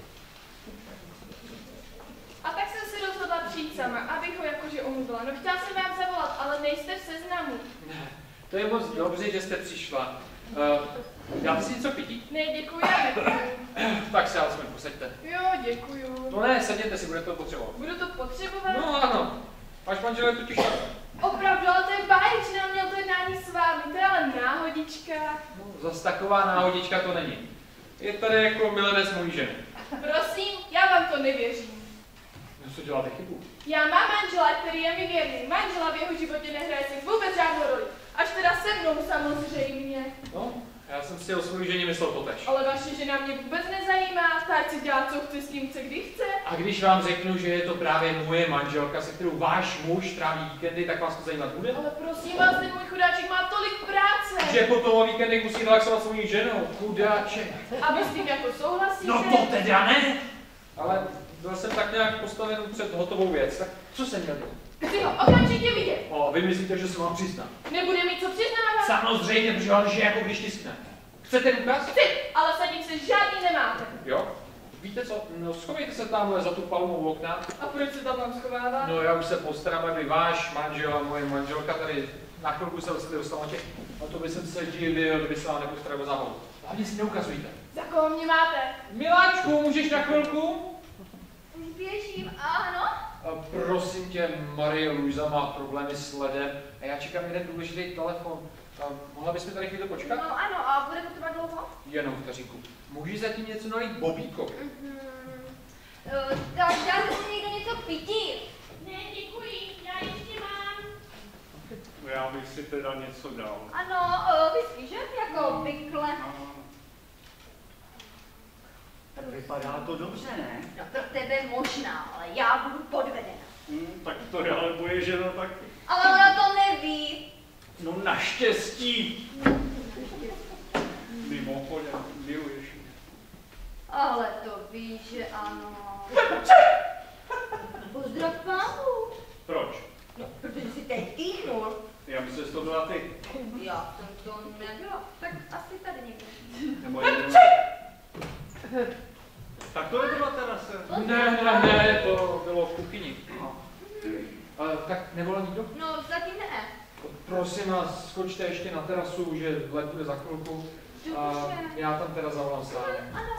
A tak jsem si rozhodla přijít sama, abych ho jakože omluvila. No chtěla jsem vám zavolat, ale nejste v seznamu. Ne, to je moc dobře, že jste přišla. Uh, dáte si něco pití? Ne, děkuji, já děkuji. Tak se alespoň posaďte. Jo, děkuju. No ne, sedněte si, budete to potřebovat. Budu to potřebovat? No ano, váš manžel je totiž tak. Opravdu, ale to je báječná, měl to jednání s vámi, to je ale náhodička. No, zas taková náhodička to není. Je tady jako milenec mojí ženy. Prosím, já vám to nevěřím. No co děláte chybu? Já mám manžela, který je mi věrný. Manžela v jeho životě nehraje si vůbec žádnou roli. Až teda se mnou samozřejmě. No, já jsem si o svou ženě myslel totež. Ale vaše žena mě vůbec nezajímá, ta ať si dělá, co chce, s kým chce, kdy chce. A když vám řeknu, že je to právě moje manželka, se kterou váš muž tráví víkendy, tak vás to zajímat bude? Ale prosím vás, ten můj chudáček má tolik práce. Že potom o víkendech musí relaxovat svojí ženou, chudáček. A vy s tím jako souhlasíte? No to teda ne! Ale byl jsem tak nějak postaven před hotovou věc, tak co jsem měl dělat? Chci ho okamžitě vidět. O, vy myslíte, že se vám přiznám? Nebude mít co přiznávat? Samozřejmě, protože on žije jako když tiskne. Chcete důkaz? Chci, ale sadit se žádný nemáte. Jo? Víte co, no schovejte se tamhle za tu palmu v okna. A proč se tam mám schovávat? No já už se postarám, aby váš manžel a moje manželka tady na chvilku se ocitli do stanoče. A to by jsem se divil, kdyby se vám nepostaral o zábavu. Hlavně si neukazujte. Za koho mě máte? Miláčku, můžeš na chvilku? Už běžím, ano. A prosím tě, Marie Luisa má problémy s ledem a já čekám jeden důležitý telefon. A mohla bys mi tady chvíli počkat? No ano, a bude to trvat dlouho? Jenom vteřinku. Můžeš zatím něco nalít Bobíkovi? Mhm. Uh, tak dáte si někdo něco pití? Ne, děkuji, já ještě mám. Já bych si teda něco dal. Ano, uh, whisky, že? Jako obvykle. Tak vypadá to dobře, ne? No pro tebe možná, ale já budu podvedena. Hmm, tak to je ale moje žena taky. Ale ona to neví. No naštěstí. Mimochodem, miluješ mě. Ale to víš, že ano. Pozdrav pánu. Proč? No, protože si teď kýchnul. Já myslím, že to byla ty. Já jsem to nebyla. Tak asi tady někde. Nebo jenom... Tak to nebyla terase. Ne, ne, ne, to bylo v kuchyni. No. Ale tak nevolá nikdo? No, zatím ne. Prosím vás, skočte ještě na terasu, že let bude za chvilku. A já tam teda zavolám sám. Ano.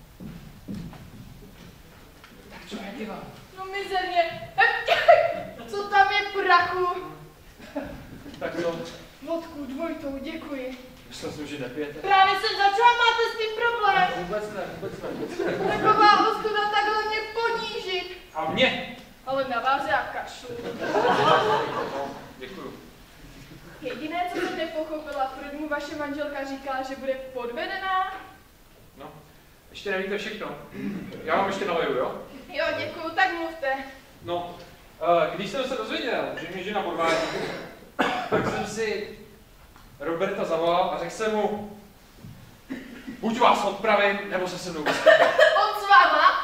Tak co já dělám? No mizerně. Co tam je prachu? Tak co? Vodku dvojitou, děkuji. Myslel jsem, že nepijete. Právě jsem začala, máte s tím problém. Vůbec ne, vůbec ne, vůbec ne. Taková ostuda takhle mě ponížit. A mě? Ale na vás já kašlu. No, děkuju. Jediné, co jsem nepochopila, proč mu vaše manželka říkala, že bude podvedená. No, ještě nevíte všechno. Já vám ještě naleju, jo? Jo, děkuju, tak mluvte. No, když jsem se dozvěděl, že mě žena podvádí, tak jsem si Roberta zavolal a řekl jsem mu, buď vás odpravím, nebo se se mnou vyskytne. On s váma?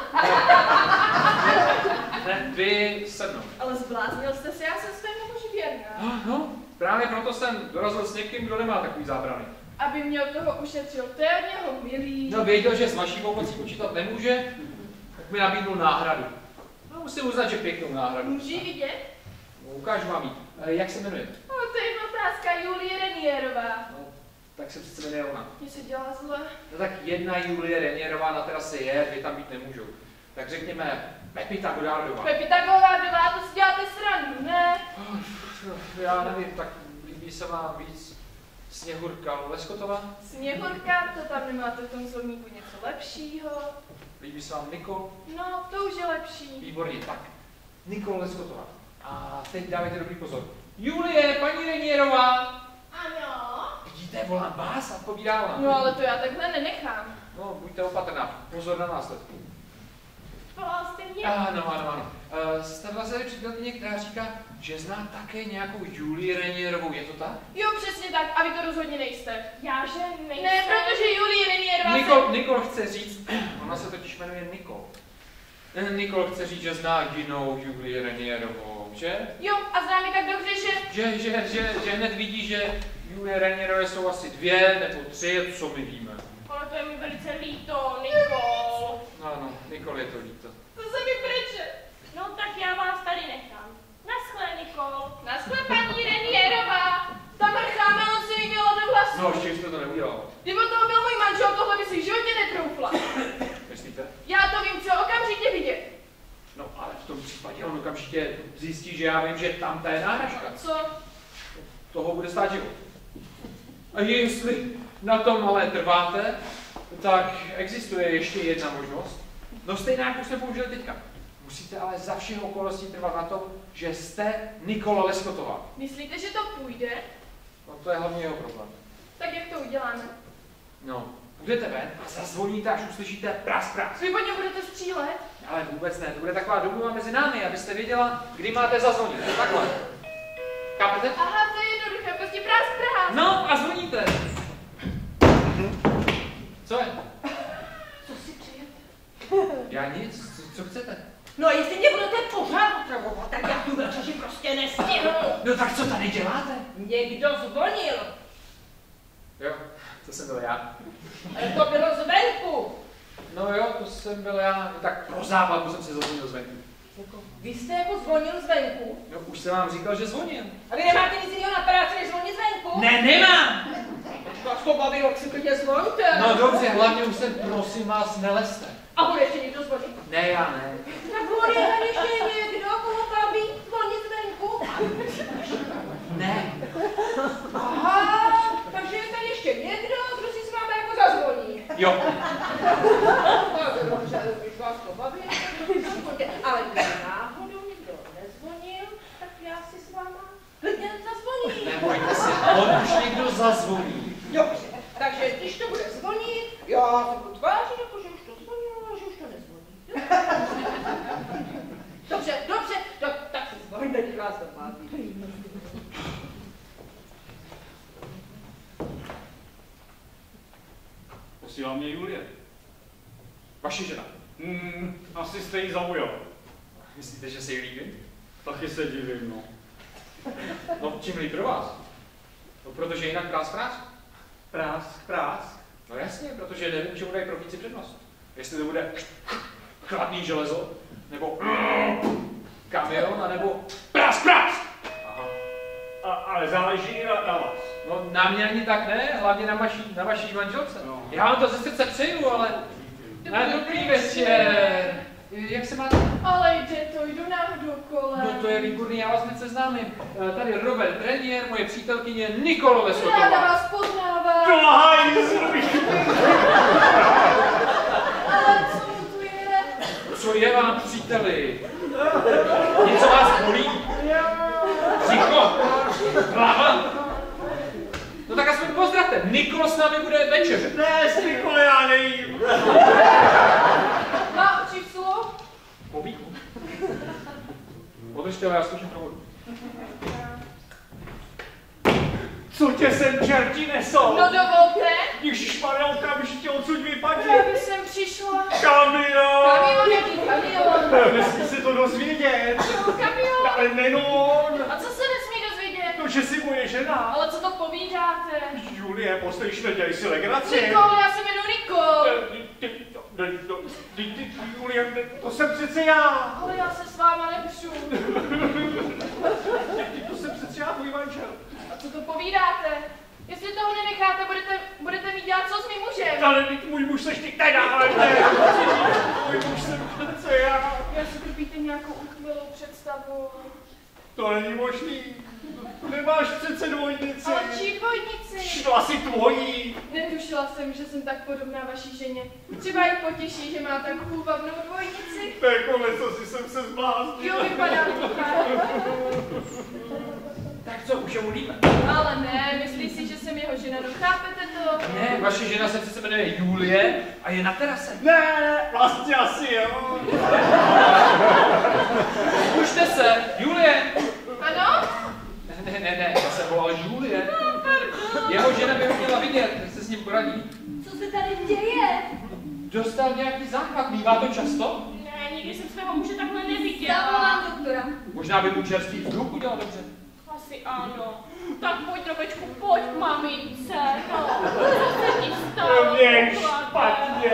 Ne, vy se mnou. Ale zbláznil jste se, já jsem svému muži věrná. No, no, právě proto jsem dorazil s někým, kdo nemá takový zábrany. Aby mě od toho ušetřil, to je od něho milý. No, věděl, že s vaší pomocí počítat nemůže, tak mi nabídnul náhradu. No, musím uznat, že pěknou náhradu. Můžu ji vidět? No, ukážu vám ji. E, jak se jmenuje? No, to je otázka Julie Renierová. No, tak se přece jmenuje ona. Mně se dělá zle. No tak jedna Julie Renierová na terase je, dvě tam být nemůžou. Tak řekněme Pepita Godardová. Pepita Godardová, to si děláte srandu, ne? Já nevím, tak líbí se vám víc Sněhurka Leskotová? Sněhurka, to tam nemáte v tom slovníku něco lepšího. Líbí se vám Nikol? No, to už je lepší. Výborně, tak. Nikol Leskotová. A teď dávajte dobrý pozor. Julie, paní Renierová! Ano. Vidíte, volám vás a odpovídá ona. No, ale to já takhle nenechám. No, buďte opatrná. Pozor na následky. Volal jste mě? Ano, ano, ano. Uh, jste vlastně přítelkyně, která říká, že zná také nějakou Julii Renierovou, je to tak? Jo, přesně tak, a vy to rozhodně nejste. Já, že nejsem. Ne, protože Julie Renierová Nikol, Nikol chce říct, ona se totiž jmenuje Nikol. Nikol chce říct, že zná jinou Julii Renierovou, že? Jo, a znám ji tak dobře, že... Že, že, že, že hned vidí, že Julie Renierové jsou asi dvě nebo tři, co my víme. Ale to je mi velice líto, Nikol. Ano, Nikol je to líto. To se mi preče. No tak já vás tady nechám. Naschle, Nikol. Naschle, paní Renierová. Ta mrchá melon se jí dělala do hlasu. No, ještě jste to neudělal. Kdyby toho byl můj manžel, tohle by si v životě netroufla. Myslíte? Já to vím, co okamžitě vidět. No, ale v tom případě on okamžitě zjistí, že já vím, že tam ta je náhražka. Co? Toho bude stát život. A jestli na tom ale trváte, tak existuje ještě jedna možnost. No stejná, jak už jsme použili teďka. Musíte ale za všech okolností trvat na tom, že jste Nikola Leskotová. Myslíte, že to půjde? No to je hlavně jeho problém. Tak jak to uděláme? No, budete ven a zazvoníte, až uslyšíte pras, pras. Vy po něm budete střílet? Ale vůbec ne, to bude taková domluva mezi námi, abyste věděla, kdy máte zazvonit. Takhle. Chápete? Aha, to je jednoduché, prostě prás, prás. No a zvoníte. Co je? Co si přejete? Já nic, co, co chcete? No jestli mě budete pořád otravovat, tak já tu večeři prostě nestihnu. No tak co tady děláte? Někdo zvonil. Jo, to jsem byl já. Ale to bylo zvenku. No jo, to jsem byl já. No tak pro zábavu jsem si zazvonil zvenku. Vy jste jako zvonil zvenku? No už jsem vám říkal, že zvonil. A vy nemáte nic jiného na práci, než zvonit zvenku? Ne, nemám! Vás to baví, jak si klidně zvoníte. No dobře, hlavně už jsem, prosím vás, neleste. A bude ještě někdo zvonit? Ne, já ne. Tak bude tady ještě někdo, koho baví zvonit zvenku? Ne. Aha, takže je tady ještě někdo, kdo si s vámi jako zazvoní. Jo. No, dobře, když vás to baví, tak ale když náhodou někdo nezvonil, tak já si s váma klidně zazvoním. Nebojte se, on už někdo zazvoní. Dobře, takže když to bude zvonit, já se budu tvářit, jako že už to zvonilo, a že už to nezvoní. Dobře, dobře, tak, tak si zvoníte, když vás to baví. Posílá mě Julie. Vaše žena. Hmm, asi jste jí zaujal. Myslíte, že se jí líbí? Taky se divím, no. No, čím líp pro vás? No, protože jinak prás, prás. Prásk, prásk. No jasně, protože nevím, čemu dají profíci přednost. Jestli to bude chladný železo, nebo kamion, anebo prás, prás. Aha. A, ale záleží i na, na vás. No, na mě ani tak ne, hlavně na vaší, na vaší manželce. No. Já vám to ze srdce přeju, ale na dobrý večer. Jak se máte? Ale jde to, jdu náhodou kolem. No to je výborný, já vás hned seznámím. Tady Robert Renier, moje přítelkyně Nikola Ráda Leskotová. vás poznávám. To hajzl! Ale co mu tu je? Co je vám, příteli? Něco vás bolí? Břicho? Hlava? No tak aspoň pozdravte, Nikol s námi bude večeře. Ne, s Nikole já nejím. Má oči v slovo? Po víku. Podržte, ale já zkouším provodu. Co tě sem čerti nesou? No dovolte. Ježišmarja, okamžitě odsud vypadni. Kdyby jsem přišla. Kamion! Kamion, jaký kamion? Nesmí se to dozvědět. No, kamion. Ale nenon. A co se nesmí dozvědět? To, že jsi moje žena. Ale co to povídáte? Julie, poslyš, nedělej si legraci. Nikol, já se jmenuji Nikol. Ty, ty, ty, ty, ty, Julie, to jsem přece já. Ale já se s váma nepřu. Ty, to jsem přece já, tvůj manžel. A co to povídáte? Jestli toho nenecháte, budete, budete mít dělat co s mým mužem. Ale ty, můj muž seš ty teda, ale ne. Můj muž jsem přece já. Já si trpíte nějakou uchylou představu. To není možný. Nemáš přece dvojnici. Ale čí dvojnici? To asi tvojí. Netušila jsem, že jsem tak podobná vaší ženě. Třeba jí potěší, že má tak chůvavnou dvojnici. To je konec, co si jsem se zbláznil. Jo, vypadá to tak. Tak co, už je mluvíme? Ale ne, myslí si, že jsem jeho žena, no chápete to? Ne, vaše žena se přece jmenuje Julie a je na terase. Ne, vlastně asi jo. Pušte se, Julie! Ano? Ne, ne, ne, ne, já jsem volal Julie. Jeho žena by ho měla vidět, jak se s ním poradí. Co se tady děje? Dostal nějaký záchvat, mívá to často? Ne, nikdy jsem svého muže takhle neviděla. Zavolám doktora. Možná by mu čerstvý vzduch udělal dobře. Asi ano. Tak pojď, Robečku, pojď k mamince, no. Co se ti stalo? Mně je poklade? špatně.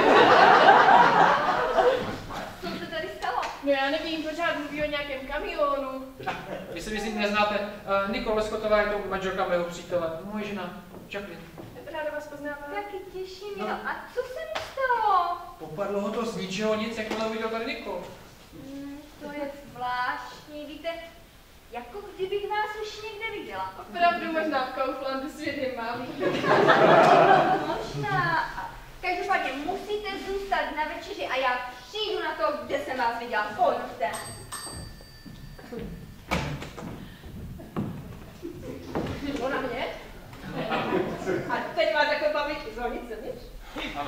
Co se tady stalo? No já nevím, pořád mluví o nějakém kamionu. Vy se myslím neznáte. Uh, Nicole Scottová je to manželka mého přítele. Moje žena, Jacqueline. Ráda vás poznávám. Taky těším, No. no. A co se mu stalo? Popadlo ho to z ničeho nic, jak to viděl tady Nicole. Hmm, to je zvláštní, víte, jako kdybych vás už někde viděla. Opravdu možná v Kauflandu s jedným mám. Možná. Každopádně musíte zůstat na večeři a já přijdu na to, kde jsem vás viděla. Pojďte. No na mě? A teď máš jako babič zvolnit zevnitř? Ano.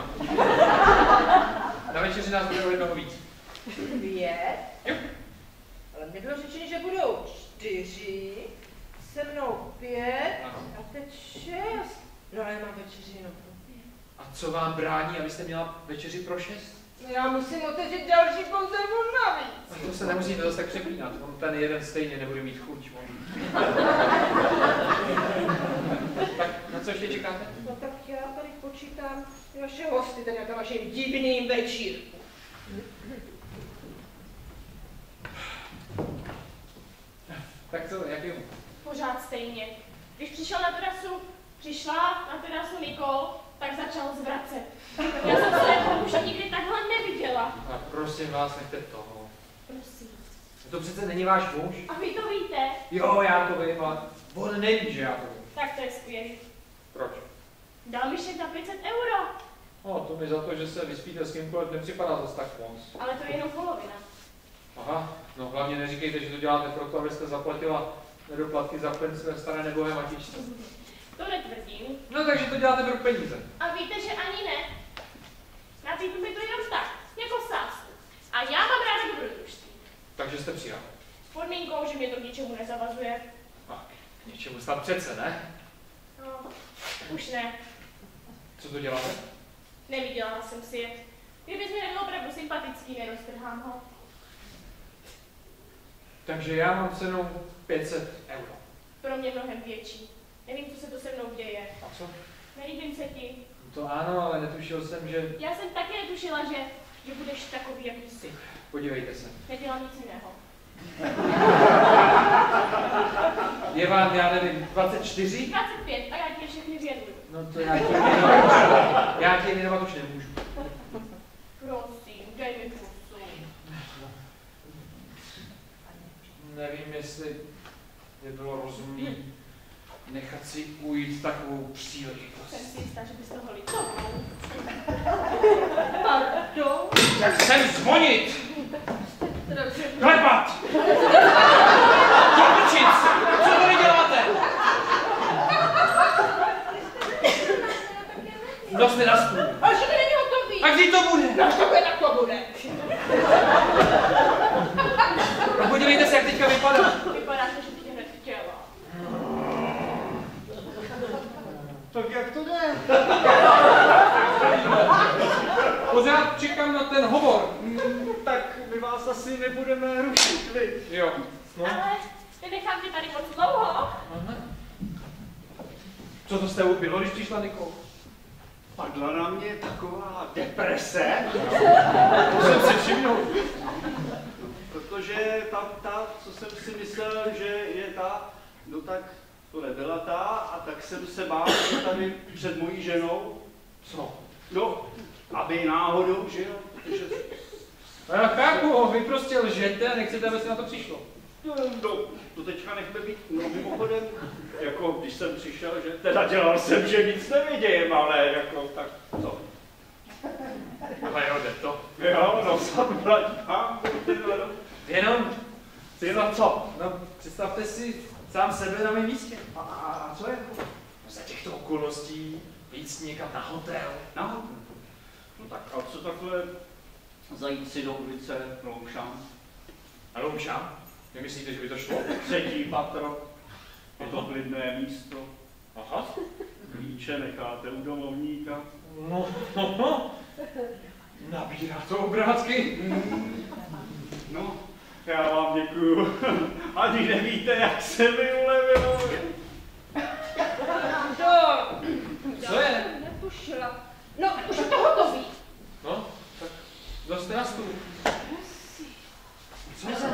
Na večeři nás bude o jednoho víc. Dvě? Jo. Ale mně bylo řečeno, že budou čtyři, se mnou pět Ano. a teď šest. No ale já mám večeři jenom pro pět. A co vám brání, abyste měla večeři pro šest? No já musím otevřít další konzervu navíc. A to se nemusíte zase tak překlínat, on ten jeden stejně nebude mít chuť. Tak na co ještě čekáte? No tak já tady počítám vaše hosty, tedy na vašim divným večírku. Tak co, jak je? Pořád stejně. Když přišel na terasu, přišla na terasu Nicole, tak začal zvracet. Já jsem svého muže nikdy takhle neviděla. A prosím vás, nechte toho. Prosím. To přece není váš muž. A vy to víte? Jo, já to vím, ale on neví, že já to vím. Tak to je skvělý. Proč? Dal mi šek za pět set euro. No, to mi za to, že se vyspíte s kýmkoliv, nepřipadá zase tak moc. Ale to je jenom polovina. Aha, no hlavně neříkejte, že to děláte proto, abyste zaplatila nedoplatky za plyn své staré nebohé matičce. To netvrdím. No takže to děláte pro peníze. A víte, že ani ne. Nabídnu mi to jenom tak, jako sázku. A já mám ráda dobrodružství. Takže jste přijal. S podmínkou, že mě to k ničemu nezavazuje. A k něčemu snad přece, ne? No, už ne. Co to děláte? Nevydělala jsem si je. Kdyby mi nebyl opravdu sympatický, neroztrhám ho. Takže já mám cenu pět set euro. Pro mě mnohem větší. Nevím, co se to se mnou děje. A co? Nelíbím se ti. To ano, ale netušil jsem, že... Já jsem taky netušila, že, že budeš takový, jaký jsi. Podívejte se. Nedělám nic jiného. Je vám, já nevím, dvacet čtyři? dvacet pět a já ti je všechny věnuju. No to já ti je věnovat, já ti je věnovat už nemůžu. Prosím, dej mi pusu. Nevím, jestli by bylo rozumné nechat si ujít takovou příležitost. Jsem si jistá, že bys toho litoval. Pardon? Jak jsem zvonit! Klepat! Zaprčit! Co tady děláte? Nos mi na stůl. Ale že to není hotový. A kdy to bude? No to bude, tak to bude. No podívejte se, jak teďka vypadá. Vypadá to, že tě hned chtěla. Tak jak to jde? Pořád čekám na ten hovor. Tak my vás asi nebudeme rušit, viď? Jo. No. Ale nenechám tě tady moc dlouho. Aha. Co to s tebou bylo, když přišla Nicole? Padla na mě taková deprese. To jsem si všimnul. Protože ta, ta, co jsem si myslel, že je ta, no tak to nebyla ta, a tak jsem se bál tady před mojí ženou. Co? No, aby náhodou, že jo, protože... Já chápu, vy prostě lžete a nechcete, aby se na to přišlo. No, no, to teďka nechme být, no mimochodem, jako když jsem přišel, že teda dělal jsem, že nic nevidím, ale jako tak, co? Ale jo, jde to. Jo, no, zaplať mám, no. Jenom, Jenom co? no, představte si sám sebe na mém místě. A, a, a co je? No, za těchto okolností víc někam na hotel. Na hotel. No tak, a co takhle zajít si do ulice Loušan? A Loušan? Nemyslíte, že by to šlo? Třetí patro, je to klidné místo, Aha. klíče necháte u domovníka. No, no, no. Nabírá to obrázky. Já vám děkuju. Ani nevíte, jak se mi ulevilo. No, Co je? netušila. No, už je to hotový. No, tak doste na stůl. Co za...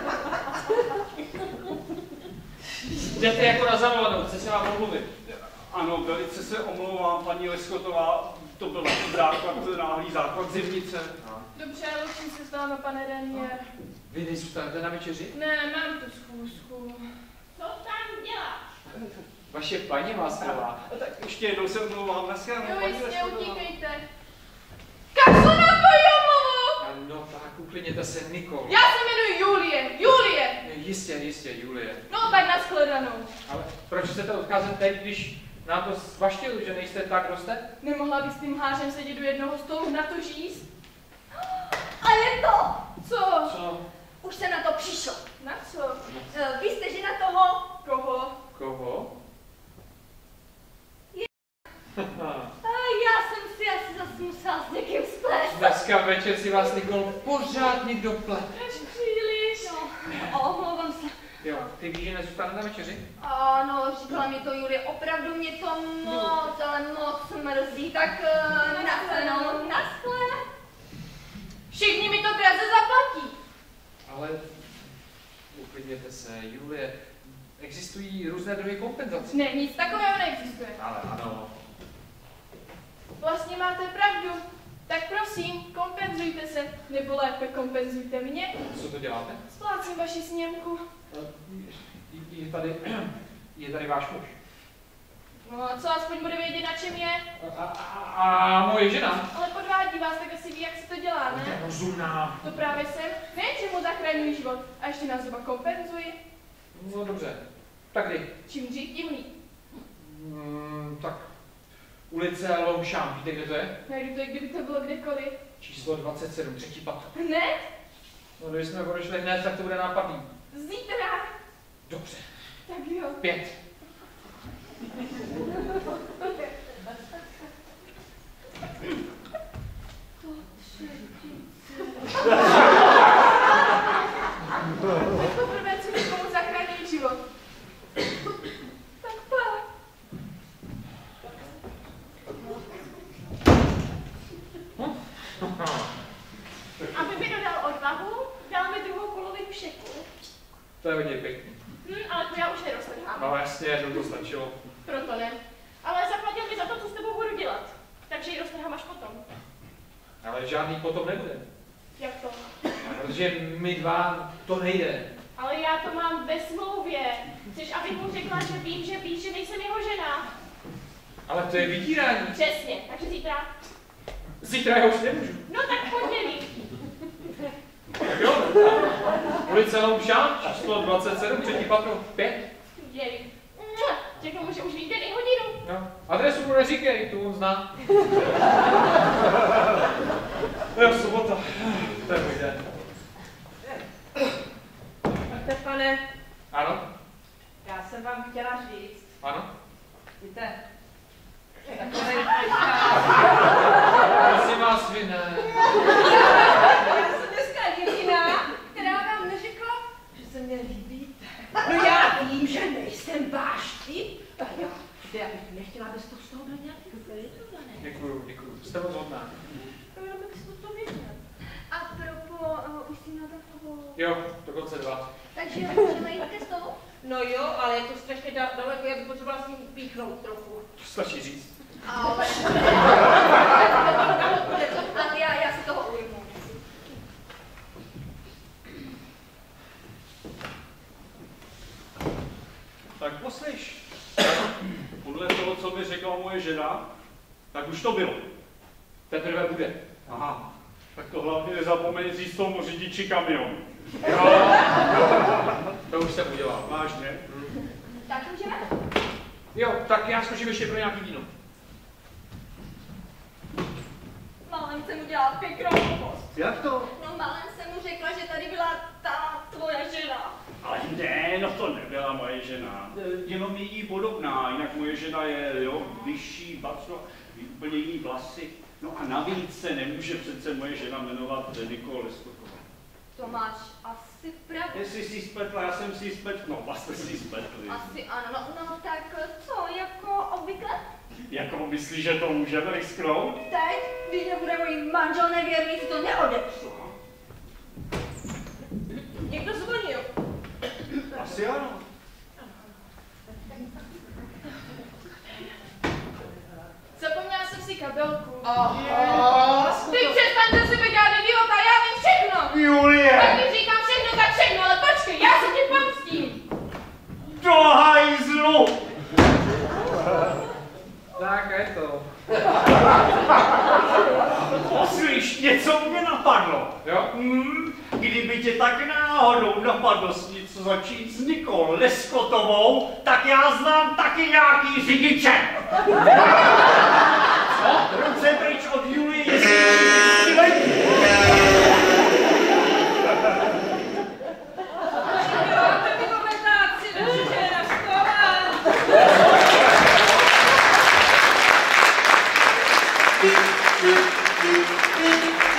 Jdete jako na zavolanou, chci se vám omluvit. Ano, velice se omlouvám, paní Leskotová, to byl takový základ, náhlý základ zivnice. No. Dobře, loučím se s váma, pane Renier. Vy nejsůstanete na večeři? Ne, mám tu schůzku. Co tam děláš? Vaše paní vás volá. Tak ještě jednou se omlouvám, naschledanou, Jo, paní jistě, Leskotová. utíkejte. Kapsu na pojomovu! No tak, uklidněte se, Nikol. Já se jmenuji Julie, Julie! Jistě, jistě, Julie. No, tak nashledanou. Ale proč chcete odcházet teď, když nám to zvaštili, že nejste tak, kdo jste? Nemohla bys s tím hářem sedět u jednoho stolu, na to jíst? A je to! Co? Co? Už jsem na to přišla. Na co? Eh, Vy jste žena toho? Koho? Koho? A já jsem si asi zase musela s někým splést. Dneska večer si vás, Nikol, pořád někdo plete. Až příliš. No, omlouvám se. Jo, ty víš, že nezůstane na večeři? Ano, říkala mi to Julie, opravdu mě to moc, ale moc mrzí, tak uh, nashledanou, naschle. Všichni mi to draze zaplatí. Ale uklidněte se, Julie. Existují různé druhy kompenzací. Ne, nic takového neexistuje. Ale ano. Vlastně máte pravdu. Tak prosím, kompenzujte se, nebo lépe kompenzujte mě. Co to děláte? Splácím vaši sněmku. Je tady, je tady váš muž. No a co aspoň bude vědět, na čem je? A, a, a moje žena? Ale podvádí vás, tak asi ví, jak se to dělá, To je ne? rozumná. To právě jsem. Nejen, že mu zachraňuji život, a ještě nás oba kompenzuji. No dobře. Tak kdy? Čím dřív, tím líp. Hmm, tak ulice Longchamp, víte, kde to je? Najdu to, i kdyby to bylo kdekoliv. Číslo dvacet sedm, třetí patro. Hned? No, když jsme odešli hned, tak to bude nápadný. Zítra. Dobře. Tak jo. Pět. Tak poprvé, co někomu zachráním život. Tak pak. Aby mi dodal odvahu, dal mi druhou polovinu šeku. To je hodně pěkný. Hm, ale to já už neroztrhám. No jasně, jednou to stačilo. Proto ne. Ale zaplatil mi za to, co s tebou budu dělat. Takže ji roztrhám až potom. Ale žádný potom nebude. Jak to? Protože my dva to nejde. Ale já to mám ve smlouvě. Chceš, abych mu řekla, že vím, že víš, že nejsem jeho žena? Ale to je vydírání. Přesně, takže zítra. Zítra já už nemůžu. No tak pondělí. Tak jo. Ulice Longchamp, číslo dvacet sedm, třetí patro, pět. Pondělí. Řeknu mu, že už víte i hodinu. No. Adresu mu neříkej, tu on zná. Jo, sobota. To je můj den. Stefane, Ano? já jsem vám chtěla říct, Ano? víte, takový Prosím vás, vy ne. já jsem dneska jediná, která vám neřekla, že se mě líbíte. No já vím, že nejsem váš typ. A já, já bych nechtěla, abys to z toho byl nějaký filtrovaný. Děkuju, děkuju. Jste moc hodná. No já bych si to věděl. A propos, uh, už si na toho. Jo, dokonce dva. Takže můžeme jít ke stolu? No jo, ale je to strašně da- daleko, já bych potřebovala s ním píchnout trochu. To stačí říct. Ale... Ale já, já si toho ujmu. Tak poslyš. Podle toho, co mi řekla moje žena, tak už to bylo. Teprve bude. Aha. Tak to hlavně nezapomeň říct tomu řidiči kamionu. Jo. To už jsem udělal. Vážně? Tak můžeme? Jo, tak já zkusím ještě pro nějaký víno. Málem jsem udělala pěknou blbost. Jak to? No málem jsem mu řekla, že tady byla ta tvoje žena. Ale ne, no to nebyla moje žena. Jenom je jí podobná, jinak moje žena je, jo, vyšší, batro, úplně jiný vlasy. No a navíc se nemůže přece moje žena jmenovat Nikol Leskotová. To máš asi pravdu. Jestli jsi spletla, já jsem si spletl, no, vás jste si spletli. Asi ano, no, no tak co, jako obvykle? Jako myslíš, že to můžeme risknout? Teď, když nebude můj manžel nevěrný, si to neodepřu. Někdo zvonil. Asi ano. Zapomněla jsem si kabelku. Aha. Ty přestaňte si dělat idiota, já vím všechno. Julie! Tak když říkám všechno, tak všechno, ale počkej, já se ti pomstím. Do hajzlu! Tak, je to. Poslyš, něco mě napadlo. Jo? Hmm, kdyby tě tak náhodou napadlo s něco začít s Nikol Leskotovou, tak já znám taky nějaký řidiče. Co? Ruce pryč od Julie, jestli letí. Děláte mi komentáci, určitě na škole. Thank you.